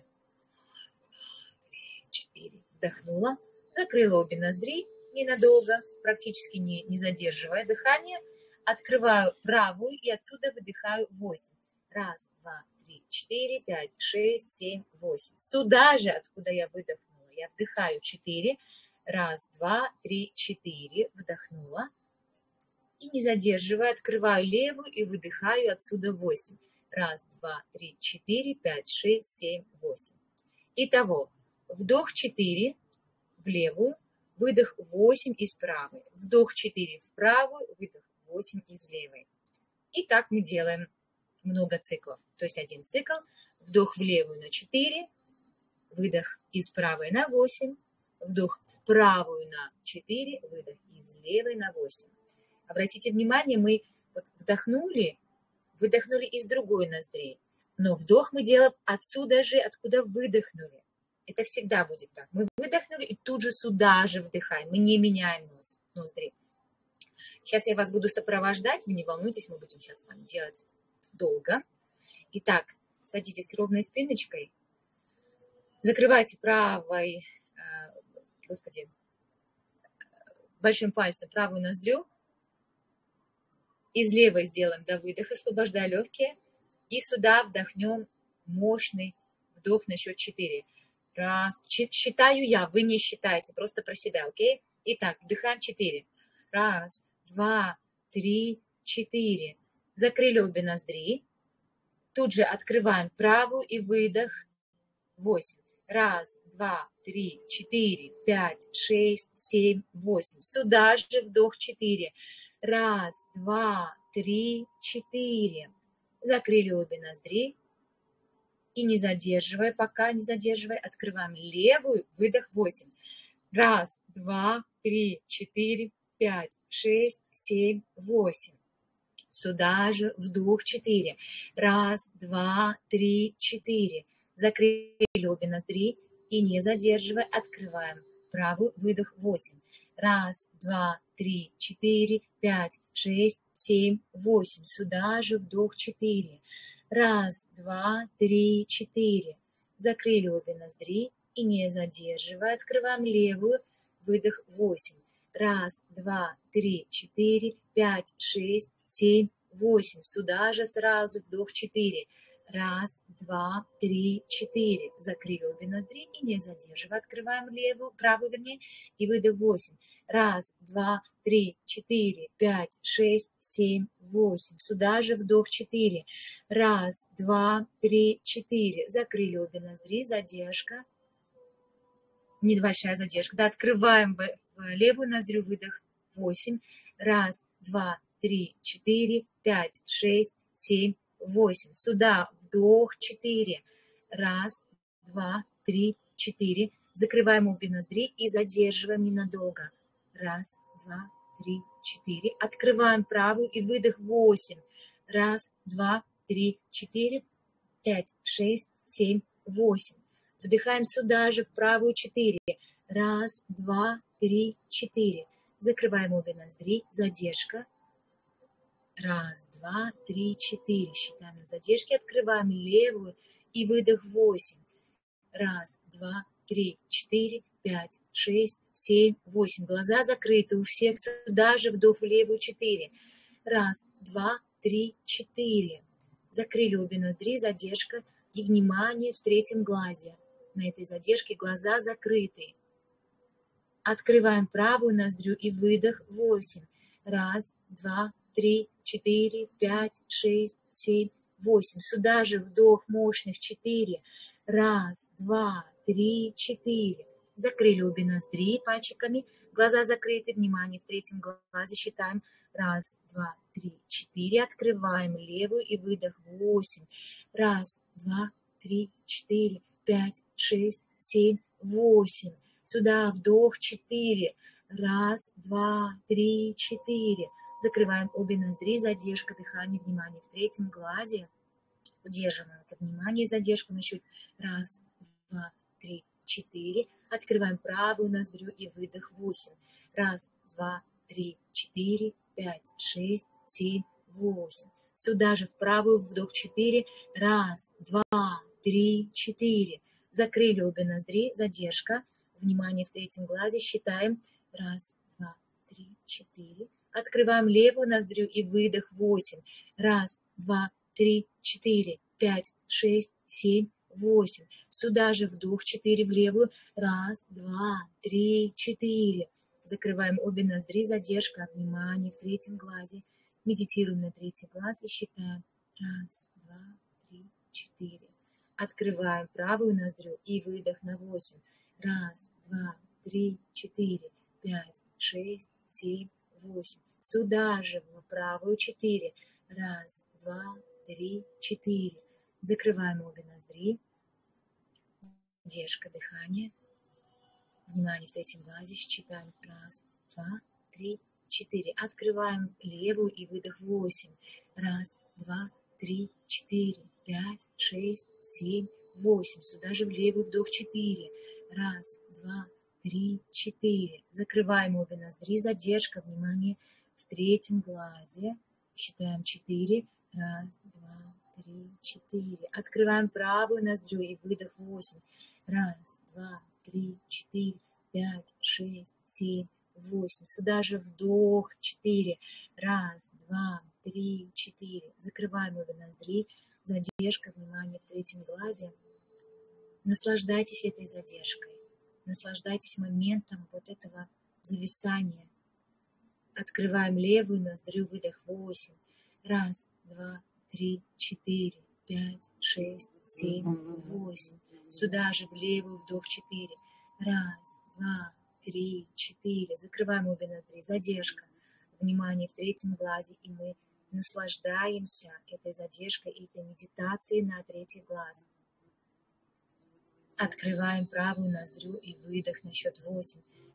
4. Вдохнула, закрыла обе ноздри ненадолго, практически не задерживая дыхание. Открываю правую и отсюда выдыхаю 8. 1, 2, 3, 4, 5, 6, 7, 8. Сюда же, откуда я выдохнула, я вдыхаю 4. 1, 2, 3, 4. Вдохнула. И не задерживая, открываю левую и выдыхаю отсюда 8. 1, 2, 3, 4, 5, 6, 7, 8. Итого, вдох 4 в левую, выдох 8 из правой. Вдох 4 в правую, выдох 8 из левой. И так мы делаем много циклов. То есть один цикл, вдох в левую на 4, выдох из правой на 8, вдох в правую на 4, выдох из левой на 8. Обратите внимание, мы вот вдохнули, выдохнули из другой ноздри, но вдох мы делаем отсюда же, откуда выдохнули. Это всегда будет так. Мы выдохнули и тут же сюда же вдыхаем. Мы не меняем ноздри. Сейчас я вас буду сопровождать. Вы не волнуйтесь, мы будем сейчас с вами делать долго. Итак, садитесь ровной спиночкой. Закрывайте большим пальцем правую ноздрю. Из левой сделаем до выдоха, освобождая легкие. И сюда вдохнем мощный вдох на счет 4. Считаю я, вы не считаете, просто про себя, окей? Итак, вдыхаем 4. 1, 2, 3, 4. Закрыли обе ноздри. Тут же открываем правую и выдох 8. 1, 2, 3, 4, 5, 6, 7, 8. Сюда же вдох 4. 1, 2, 3, 4. Закрыли обе ноздри. И не задерживая, пока не задерживая, открываем левую, выдох 8. Раз, два, три, четыре, пять, шесть, семь, восемь. Сюда же вдох 4. Раз, два, три, 4. Закрыли обе ноздри и не задерживая открываем. Правый выдох 8. Раз, два, три, 4, 5, 6, 7, 8. Сюда же вдох 4. Раз, два, три, 4. Закрыли обе ноздри и не задерживая открываем левую. Выдох 8. Раз, два, три, 4, 5, 6, 7, 8. Сюда же сразу вдох 4. Раз, два, три, 4. Закрыли обе ноздри и не задерживая. Открываем левую, правую, вернее, и выдох 8. Раз, два, три, 4, 5, 6, 7, 8. Сюда же вдох 4. Раз, два, три, 4. Закрыли обе ноздри, задержка. Небольшая задержка. Да, открываем левую ноздрю, выдох 8. Раз, два, три, 4, 5, 6, 7, 8. Сюда вдох 4. Раз, два, три, 4. Закрываем обе ноздри и задерживаем ненадолго. Раз, два, три, 4. Открываем правую и выдох 8. Раз, два, три, 4, 5, 6, 7, 8. Вдыхаем сюда же в правую 4. Раз, два, три, 4. Закрываем обе ноздри. Задержка. Раз, два, три, 4. Считаем на задержке. Открываем левую и выдох 8. Раз, два, три, 4, 5, 6, 7, 8. Глаза закрыты у всех. Сюда же вдох в левую 4. Раз, два, три, 4. Закрыли обе ноздри. Задержка и внимание в третьем глазе. На этой задержке глаза закрыты. Открываем правую ноздрю и выдох 8. Раз, два, три, 4, 5, 6, 7, 8. Сюда же вдох мощных 4. Раз, два, три, 4. Закрыли обе ноздри пальчиками. Глаза закрыты. Внимание в третьем глазе. Считаем. Раз, два, три, 4. Открываем левую и выдох 8. Раз, два, три, 4, 5, 6, 7, 8. Сюда вдох 4. Раз, два, три, 4. Закрываем обе ноздри, задержка дыхания, внимание в третьем глазе. Удерживаем это внимание и задержку на счет. Раз, два, три, 4. Открываем правую ноздрю и выдох 8. Раз, два, три, 4, 5, 6, 7, 8. Сюда же в правую вдох 4. Раз, два, три, 4. Закрыли обе ноздри, задержка. Внимание в третьем глазе. Считаем. Раз, два, три, 4. Открываем левую ноздрю и выдох 8. Раз, два, три, 4, 5, 6, 7, 8. Сюда же вдох 4 в левую. Раз, два, три, 4. Закрываем обе ноздри, задержка. Внимание в третьем глазе. Медитируем на третий глаз и считаем. Раз, два, три, 4. Открываем правую ноздрю и выдох на 8. Раз, два, три, 4, 5, 6, 7, 8. Сюда же в правую 4. Раз, два, три, 4. Закрываем обе ноздри. Задержка дыхания. Внимание в третьем глазе. Считаем. Раз, два, три, 4. Открываем левую и выдох 8. Раз, два, три, 4, 5, 6, 7, 8. Сюда же в левую вдох 4. Раз, два, три, 4. Закрываем обе ноздри. Задержка. Внимание в третьем глазе. Считаем 4. Раз, два, три, 4. Открываем правую ноздрю и выдох 8. Раз, два, три, 4, 5, 6, 7, 8. Сюда же вдох 4. Раз, два, три, 4. Закрываем обе ноздри. Задержка. Внимание в третьем глазе. Наслаждайтесь этой задержкой. Наслаждайтесь моментом вот этого зависания. Открываем левую ноздрю, выдох 8. Раз, два, три, 4, 5, 6, 7, 8. Сюда же в левую вдох 4. Раз, два, три, 4. Закрываем обе ноздри. Задержка. Внимание в третьем глазе. И мы наслаждаемся этой задержкой и этой медитацией на третий глаз. Открываем правую ноздрю и выдох на счет 8.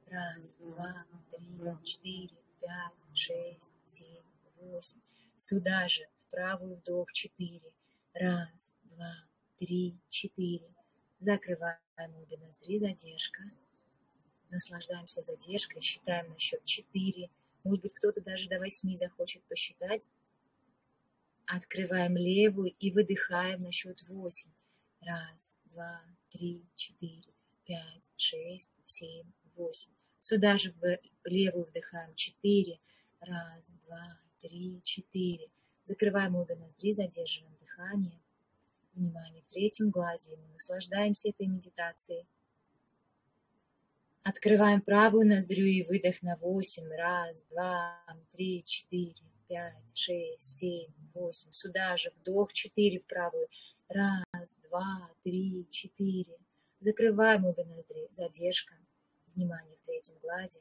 Раз, два, три, четыре, пять, шесть, семь, восемь. Сюда же, в правую вдох, 4. Раз, два, три, 4. Закрываем обе ноздри, задержка. Наслаждаемся задержкой, считаем на счет 4. Может быть, кто-то даже до 8 захочет посчитать. Открываем левую и выдыхаем на счет 8. Раз, два, три, 4, 5, 6, 7, 8. Сюда же в левую вдыхаем 4. Раз, два, три, 4. Закрываем обе ноздри, задерживаем дыхание. Внимание в третьем глазе. Мы наслаждаемся этой медитацией. Открываем правую ноздрю и выдох на 8. Раз, два, три, 4, 5, 6, 7, 8. Сюда же вдох 4 в правую. Раз, два, три, 4. Закрываем обе ноздри. Задержка. Внимание в третьем глазе.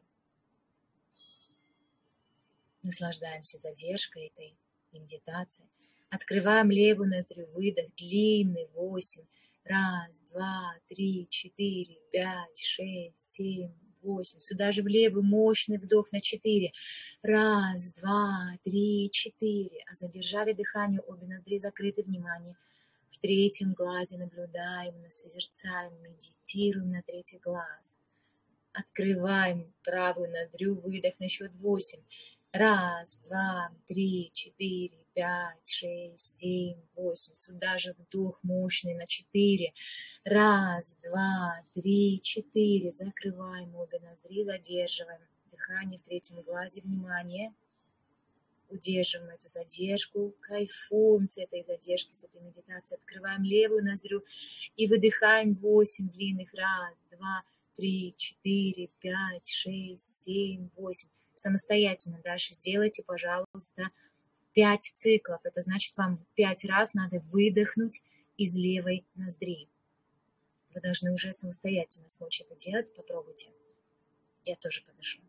Наслаждаемся задержкой этой медитации. Открываем левую ноздрю. Выдох длинный. 8. Раз, два, три, 4, 5, 6, 7, 8. Сюда же в левую мощный вдох на 4. Раз, два, три, 4. А задержали дыхание, обе ноздри закрыты. Внимание. В третьем глазе наблюдаем, созерцаем, медитируем на третий глаз. Открываем правую ноздрю, выдох на счет 8. Раз, два, три, 4, 5, 6, 7, 8. Сюда же вдох мощный на 4. Раз, два, три, 4. Закрываем обе ноздри, задерживаем дыхание в третьем глазе. Внимание. Удерживаем эту задержку, кайфуем с этой задержки, с этой медитацией. Открываем левую ноздрю и выдыхаем 8 длинных. Раз, два, 3, 4, 5, 6, 7, 8. Самостоятельно дальше сделайте, пожалуйста, 5 циклов. Это значит, вам 5 раз надо выдохнуть из левой ноздри. Вы должны уже самостоятельно смочь это делать. Попробуйте. Я тоже подышу.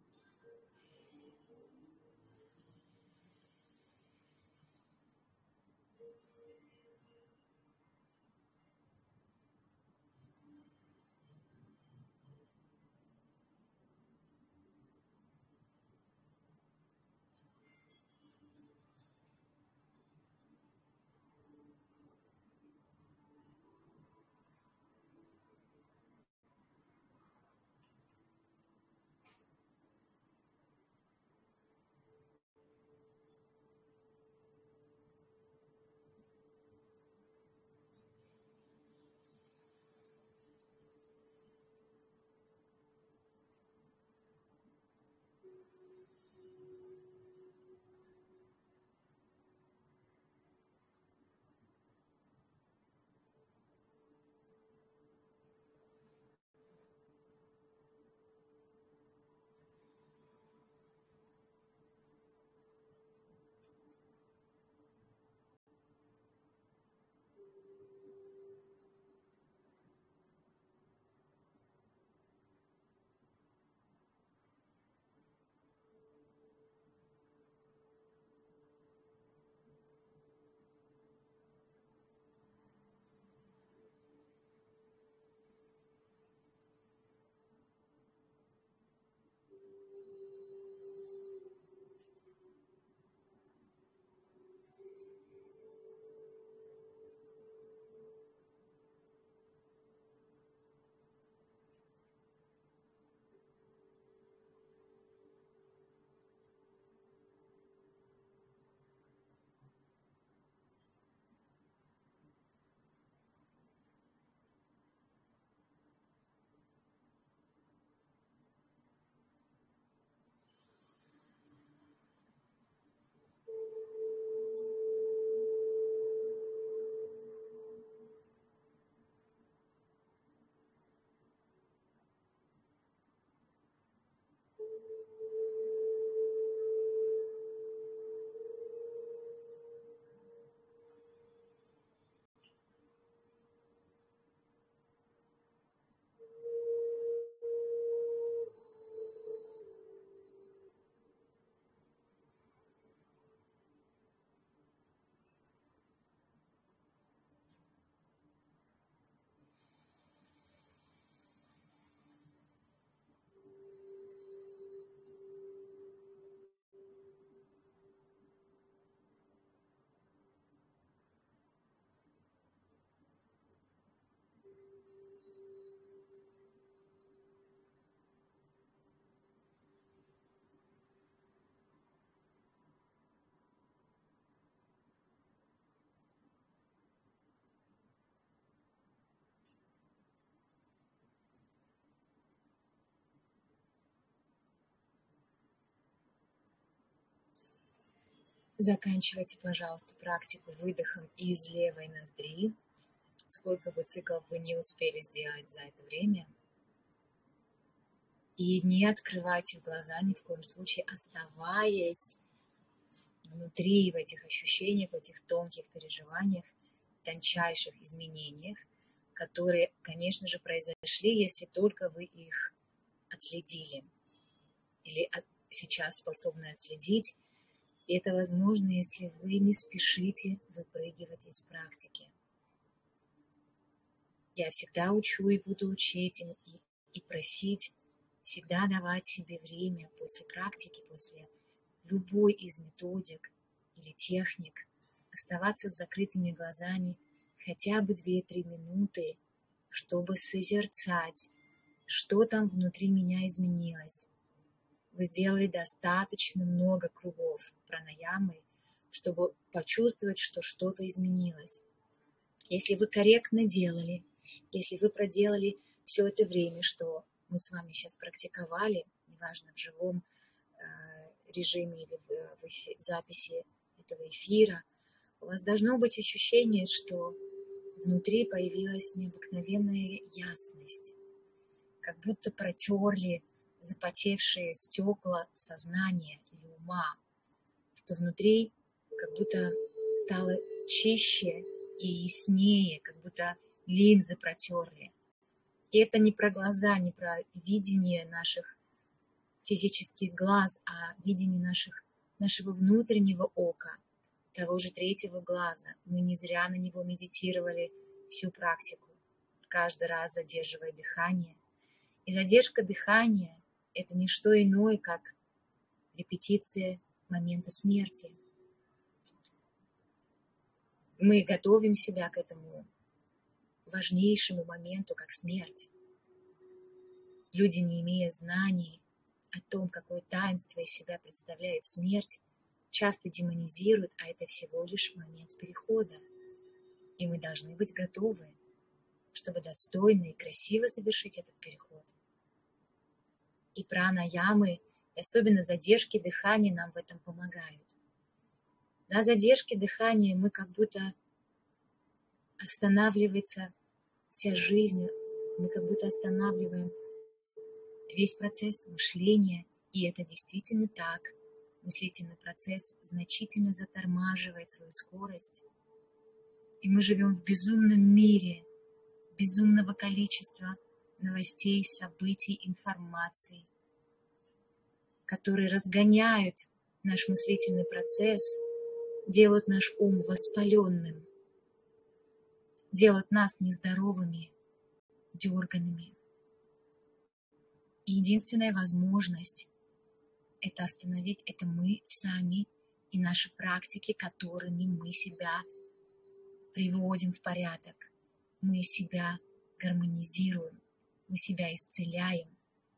Заканчивайте, пожалуйста, практику выдохом из левой ноздри. Сколько бы циклов вы не успели сделать за это время. И не открывайте глаза ни в коем случае, оставаясь внутри, в этих ощущениях, в этих тонких переживаниях, тончайших изменениях, которые, конечно же, произошли, если только вы их отследили или сейчас способны отследить. И это возможно, если вы не спешите выпрыгивать из практики. Я всегда учу и буду учить, и просить всегда давать себе время после практики, после любой из методик или техник, оставаться с закрытыми глазами хотя бы 2-3 минуты, чтобы созерцать, что там внутри меня изменилось. Вы сделали достаточно много кругов пранаямы, чтобы почувствовать, что что-то изменилось. Если вы корректно делали, если вы проделали все это время, что мы с вами сейчас практиковали, неважно, в живом режиме или в записи этого эфира, у вас должно быть ощущение, что внутри появилась необыкновенная ясность, как будто протерли запотевшие стекла сознания или ума, что внутри как будто стало чище и яснее, как будто линзы протерли. И это не про глаза, не про видение наших физических глаз, а видение нашего внутреннего ока, того же третьего глаза. Мы не зря на него медитировали всю практику, каждый раз задерживая дыхание. И задержка дыхания – это не что иное, как репетиция момента смерти. Мы готовим себя к этому важнейшему моменту, как смерть. Люди, не имея знаний о том, какое таинство из себя представляет смерть, часто демонизируют, а это всего лишь момент перехода. И мы должны быть готовы, чтобы достойно и красиво завершить этот переход. И пранаямы, и особенно задержки дыхания нам в этом помогают. На задержке дыхания мы как будто останавливается вся жизнь, мы как будто останавливаем весь процесс мышления, и это действительно так. Мыслительный процесс значительно затормаживает свою скорость, и мы живем в безумном мире, безумного количества новостей, событий, информации, которые разгоняют наш мыслительный процесс, делают наш ум воспаленным, делают нас нездоровыми, дерганными. И единственная возможность это остановить, это мы сами и наши практики, которыми мы себя приводим в порядок. Мы себя гармонизируем, мы себя исцеляем.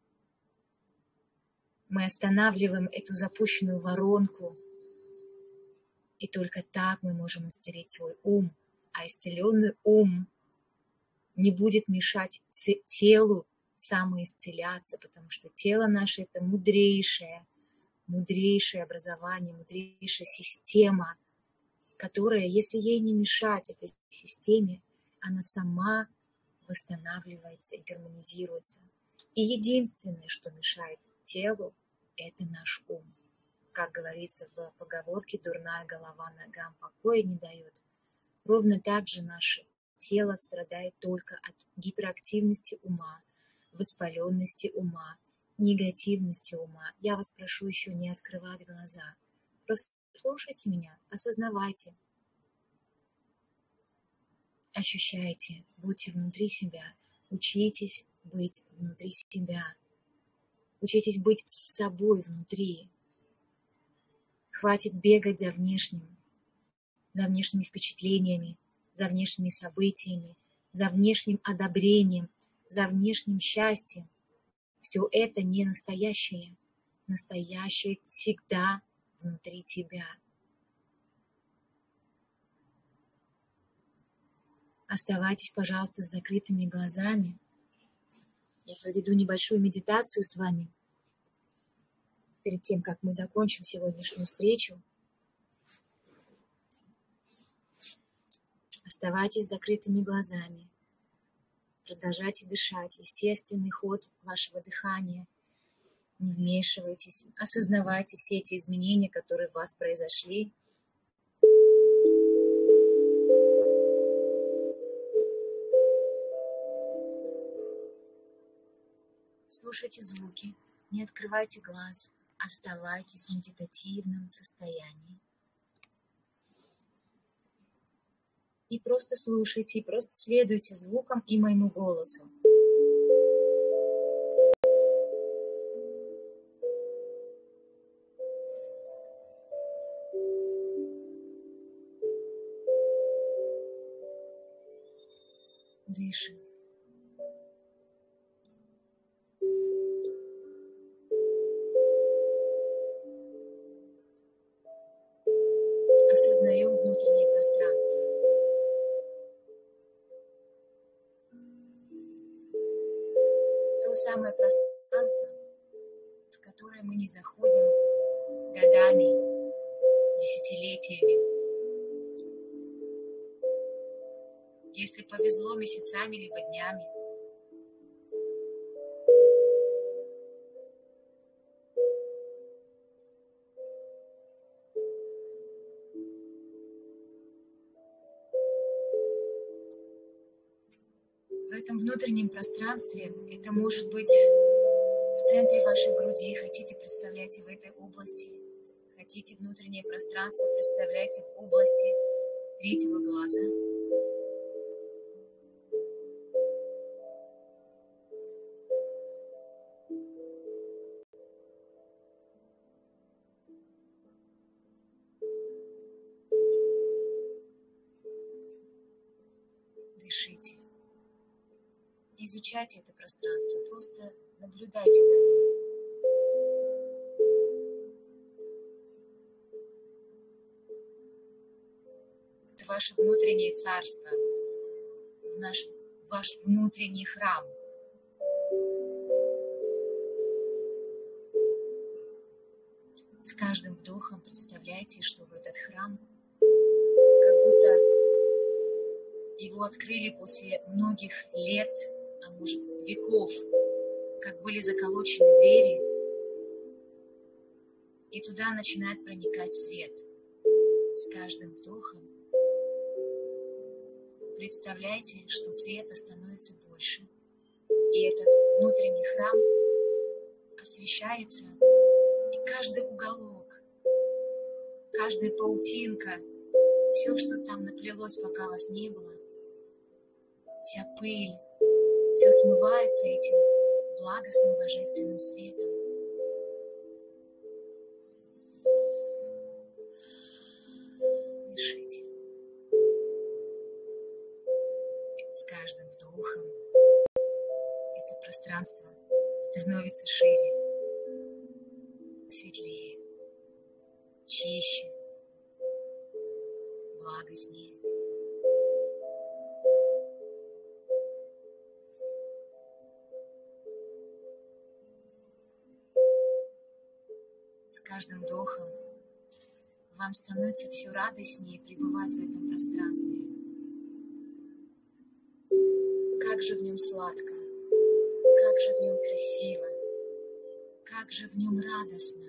Мы останавливаем эту запущенную воронку, и только так мы можем исцелить свой ум. А исцеленный ум не будет мешать телу самоисцеляться, потому что тело наше – это мудрейшее образование, мудрейшая система, которая, если ей не мешать этой системе, она сама восстанавливается и гармонизируется. И единственное, что мешает телу, это наш ум. Как говорится в поговорке, дурная голова ногам покоя не дает. Ровно так же наше тело страдает только от гиперактивности ума, воспаленности ума, негативности ума. Я вас прошу еще не открывать глаза. Просто слушайте меня, осознавайте. Ощущайте, будьте внутри себя, учитесь быть внутри себя. Учитесь быть с собой внутри. Хватит бегать за внешними впечатлениями, за внешними событиями, за внешним одобрением, за внешним счастьем. Все это не настоящее. Настоящее всегда внутри тебя. Оставайтесь, пожалуйста, с закрытыми глазами. Я проведу небольшую медитацию с вами перед тем, как мы закончим сегодняшнюю встречу. Оставайтесь с закрытыми глазами. Продолжайте дышать. Естественный ход вашего дыхания. Не вмешивайтесь. Осознавайте все эти изменения, которые в вас произошли. Слушайте звуки. Не открывайте глаз. Оставайтесь в медитативном состоянии. И просто слушайте, и просто следуйте звукам и моему голосу. Дышим. Осознаем внутреннее пространство. То самое пространство, в которое мы не заходим годами, десятилетиями. Если повезло, месяцами либо днями. В этом внутреннем пространстве это может быть в центре вашей груди. Хотите, представляйте в этой области. Хотите внутреннее пространство, представляйте в области третьего глаза. Дышите. Изучайте это пространство, просто наблюдайте за ним. Это ваше внутреннее царство, ваш внутренний храм. С каждым вдохом представляйте, что в этот храм, как будто его открыли после многих лет, а может веков, как были заколочены двери, и туда начинает проникать свет. С каждым вдохом представляйте, что света становится больше, и этот внутренний храм освещается, и каждый уголок, каждая паутинка, все, что там наплелось, пока вас не было, вся пыль, все смывается этим благостным божественным светом. Дышите. С каждым вдохом это пространство становится шире, светлее, чище, благостнее. С каждым вдохом вам становится все радостнее пребывать в этом пространстве. Как же в нем сладко, как же в нем красиво, как же в нем радостно.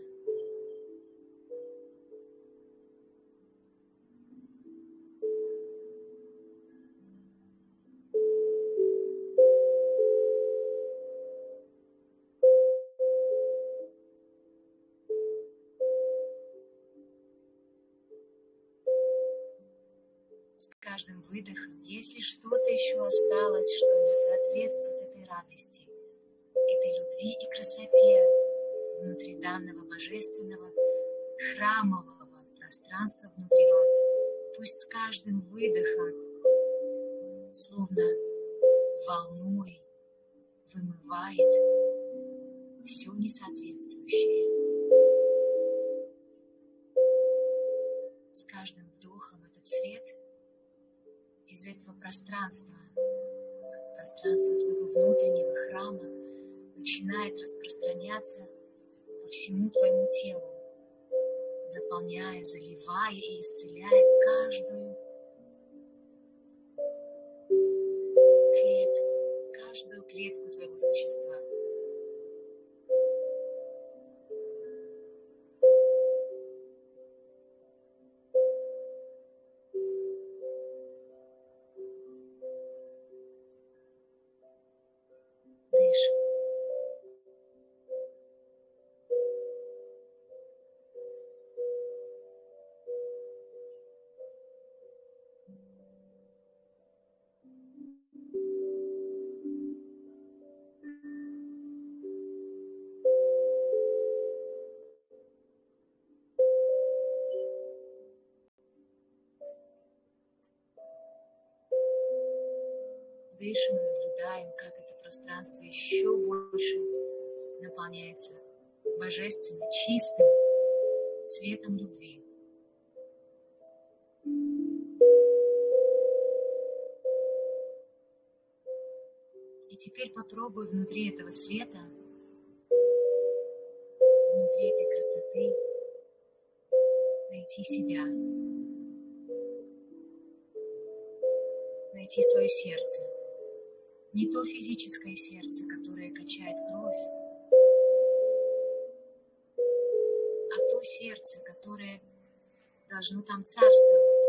С каждым выдохом, если что-то еще осталось, что не соответствует этой радости, этой любви и красоте внутри данного божественного, храмового пространства внутри вас, пусть с каждым выдохом, словно волной, вымывает все несоответствующее. С каждым вдохом этот свет из этого пространства твоего внутреннего храма начинает распространяться по всему твоему телу, заполняя, заливая и исцеляя каждую клетку твоего существа. Дышим. Дышим и наблюдаем, как это пространство еще больше наполняется божественно чистым светом любви. И теперь попробуй внутри этого света, внутри этой красоты найти себя, найти свое сердце. Не то физическое сердце, которое качает кровь, а то сердце, которое должно там царствовать.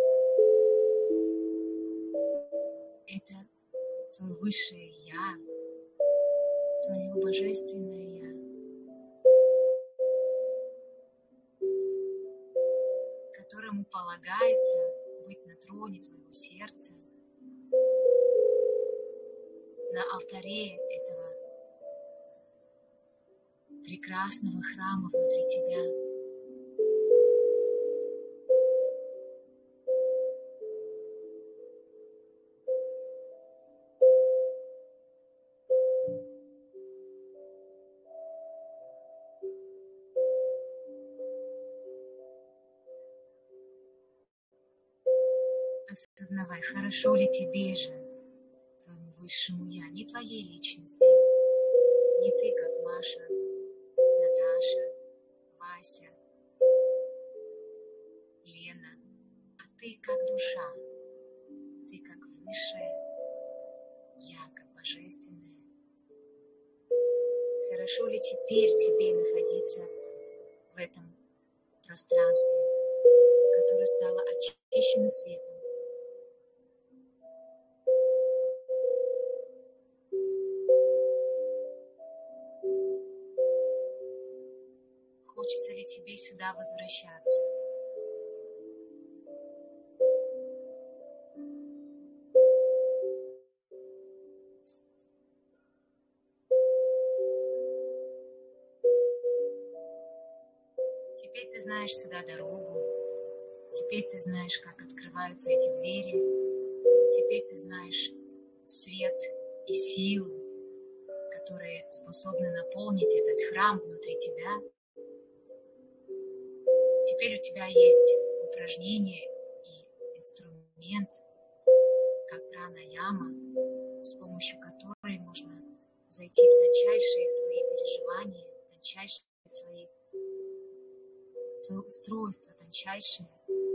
Это твое высшее Я, твое божественное Я, которому полагается быть на троне твоего сердца, на алтаре этого прекрасного храма внутри тебя. Осознавай, хорошо ли тебе же, твоему высшему Я, не твоей личности, не ты, как Маша, Наташа, Вася, Лена, а ты как душа, ты как высшее Я, как божественное. Хорошо ли теперь тебе находиться в этом пространстве, которое стало очищено светом? Хочется ли тебе сюда возвращаться? Теперь ты знаешь сюда дорогу, теперь ты знаешь, как открываются эти двери, теперь ты знаешь свет и силу, которые способны наполнить этот храм внутри тебя. Теперь у тебя есть упражнение и инструмент, как пранаяма, с помощью которой можно зайти в тончайшие свои переживания, тончайшие свое устройство, тончайшее.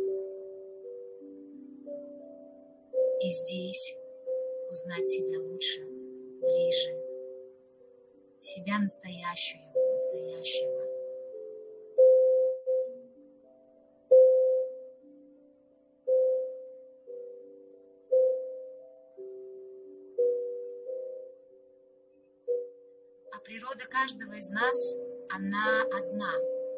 И здесь узнать себя лучше, ближе, себя настоящую, настоящего. А природа каждого из нас, она одна.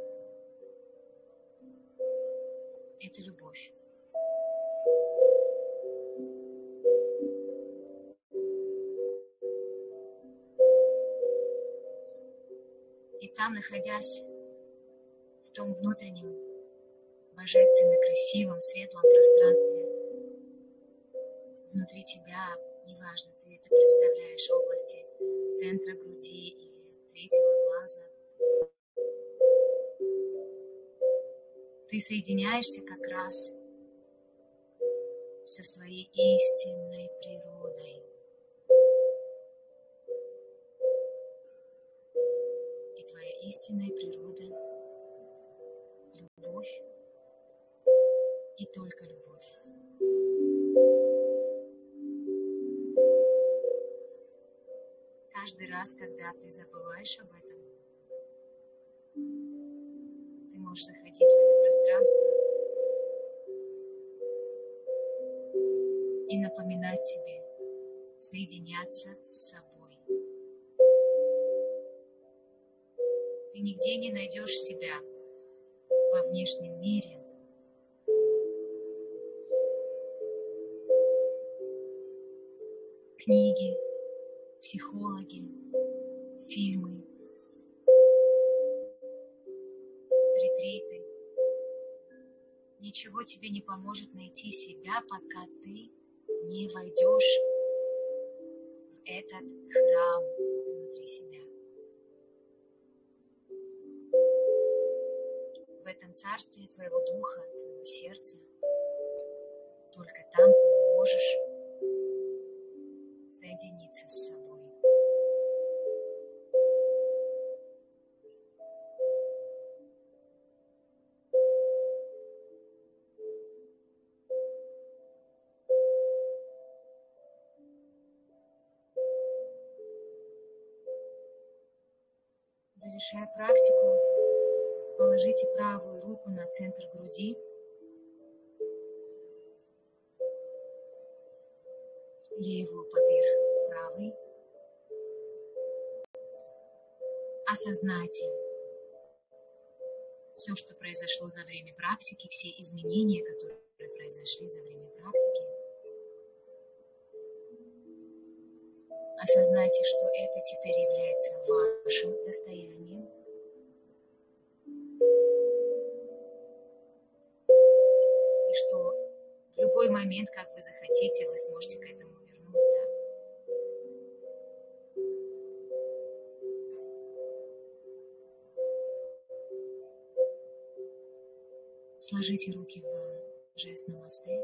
Это любовь. И там, находясь в том внутреннем, божественно красивом, светлом пространстве, внутри тебя, неважно, ты это представляешь в области центра груди или третьего глаза, ты соединяешься как раз со своей истинной природой. И твоя истинная природа — любовь и только любовь. каждый раз, когда ты забываешь об этом, ты можешь заходить в это пространство и напоминать себе соединяться с собой. Ты нигде не найдешь себя во внешнем мире. Книги, психологи, фильмы, ретриты. Ничего тебе не поможет найти себя, пока ты не войдешь в этот храм внутри себя. В этом царстве твоего духа, твоего сердца. Только там ты можешь соединиться с собой. Завершая практику, положите правую руку на центр груди, левую поверх правой. Осознайте все, что произошло за время практики, все изменения, которые произошли за время практики. Осознайте, что это теперь является вашим достоянием. И что в любой момент, как вы захотите, вы сможете к этому вернуться. Сложите руки в жест намасте.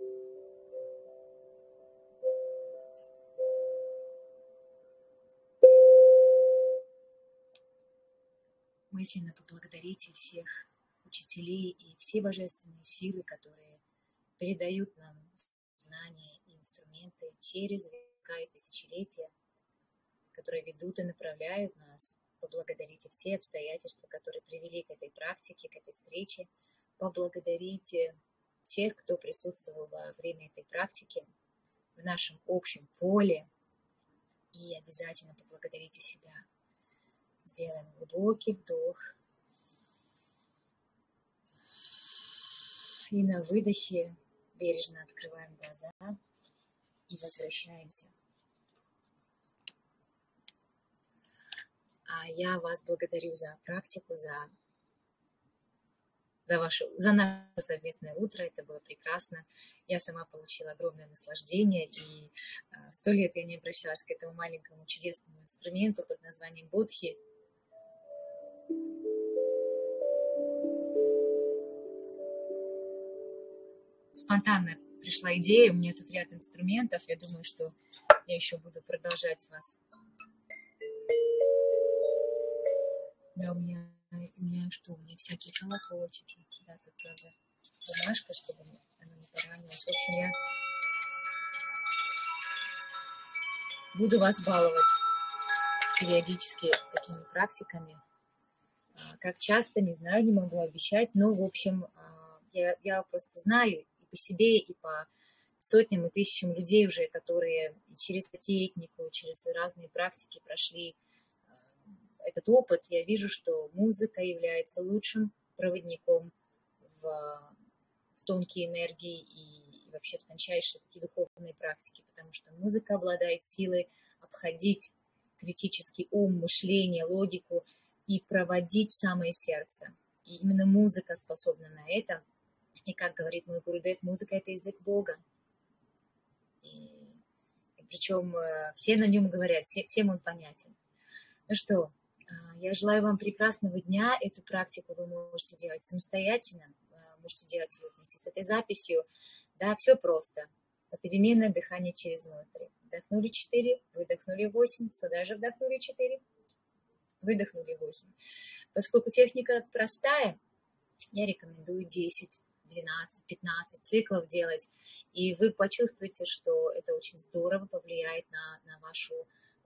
Мысленно поблагодарите всех учителей и все божественные силы, которые передают нам знания и инструменты через века и тысячелетия, которые ведут и направляют нас. Поблагодарите все обстоятельства, которые привели к этой практике, к этой встрече. Поблагодарите всех, кто присутствовал во время этой практики в нашем общем поле. И обязательно поблагодарите себя. Сделаем глубокий вдох. И на выдохе бережно открываем глаза и возвращаемся. А я вас благодарю за практику, за наше совместное утро. Это было прекрасно. Я сама получила огромное наслаждение. И 100 лет я не обращалась к этому маленькому чудесному инструменту под названием бодхи. Спонтанно пришла идея, у меня тут ряд инструментов. Я думаю, что я еще буду продолжать вас. Да, у меня всякие колокольчики. Да, тут, правда, бумажка, чтобы она не поранилась. В общем, я буду вас баловать периодически такими практиками. Как часто, не знаю, не могу обещать, но, в общем, я просто знаю и по себе, и по сотням и тысячам людей уже, которые через технику, через разные практики прошли этот опыт. Я вижу, что музыка является лучшим проводником в тонкие энергии и вообще в тончайшие такие духовные практики, потому что музыка обладает силой обходить критический ум, мышление, логику и проводить в самое сердце. И именно музыка способна на это. И как говорит мой Гурудев, музыка – это язык Бога. И причем все на нем говорят, всем он понятен. Ну что, я желаю вам прекрасного дня. Эту практику вы можете делать самостоятельно, можете делать ее вместе с этой записью. Да, все просто. Попеременное дыхание через ноздри. Вдохнули 4, выдохнули 8, сюда же вдохнули 4, выдохнули 8. Поскольку техника простая, я рекомендую 10, 12, 15 циклов делать, и вы почувствуете, что это очень здорово повлияет на вашу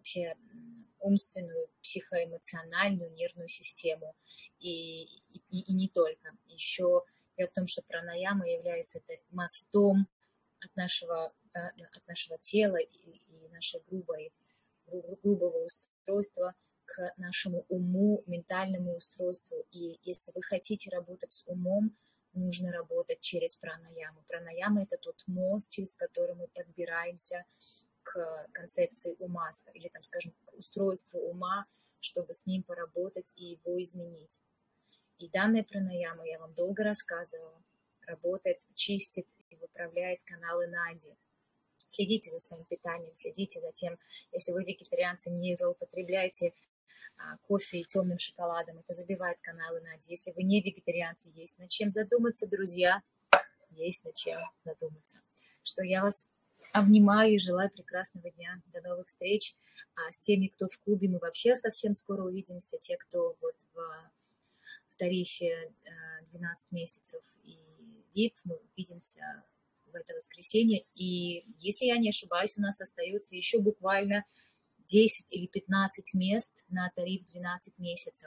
вообще умственную, психоэмоциональную нервную систему и не только. Еще дело в том, что пранаяма является мостом от нашего тела и нашего грубого устройства к нашему уму, ментальному устройству. И если вы хотите работать с умом, нужно работать через пранаяму. Пранаяма – это тот мост, через который мы подбираемся к концепции ума, или, там, скажем, к устройству ума, чтобы с ним поработать и его изменить. И данная пранаяма, я вам долго рассказывала, работает, чистит и выправляет каналы нади. Следите за своим питанием, следите за тем, если вы вегетарианцы, не злоупотребляйте кофе и темным шоколадом, это забивает каналы нади. Если вы не вегетарианцы, есть над чем задуматься, друзья, есть над чем задуматься. Что я вас обнимаю и желаю прекрасного дня. До новых встреч. С теми, кто в клубе, мы вообще совсем скоро увидимся. Те, кто вот в тарифе 12 месяцев и VIP, мы увидимся в это воскресенье. И если я не ошибаюсь, у нас остается еще буквально 10 или 15 мест на тариф 12 месяцев.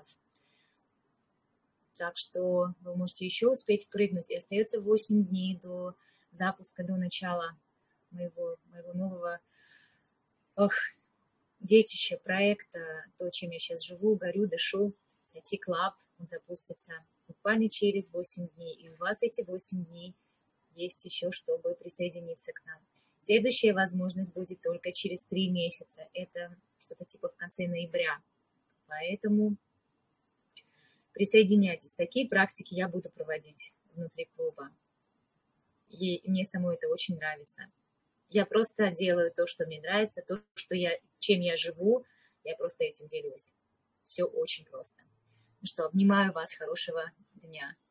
Так что вы можете еще успеть впрыгнуть. И остается 8 дней до запуска, до начала моего нового детища, проекта, то, чем я сейчас живу, горю, дышу. Сати Клаб, он запустится буквально через 8 дней. И у вас эти 8 дней есть еще, чтобы присоединиться к нам. Следующая возможность будет только через 3 месяца. Это что-то типа в конце ноября. Поэтому присоединяйтесь. Такие практики я буду проводить внутри клуба. И мне самой это очень нравится. Я просто делаю то, что мне нравится, то, чем я живу, я просто этим делюсь. Все очень просто. Ну что, обнимаю вас, хорошего дня.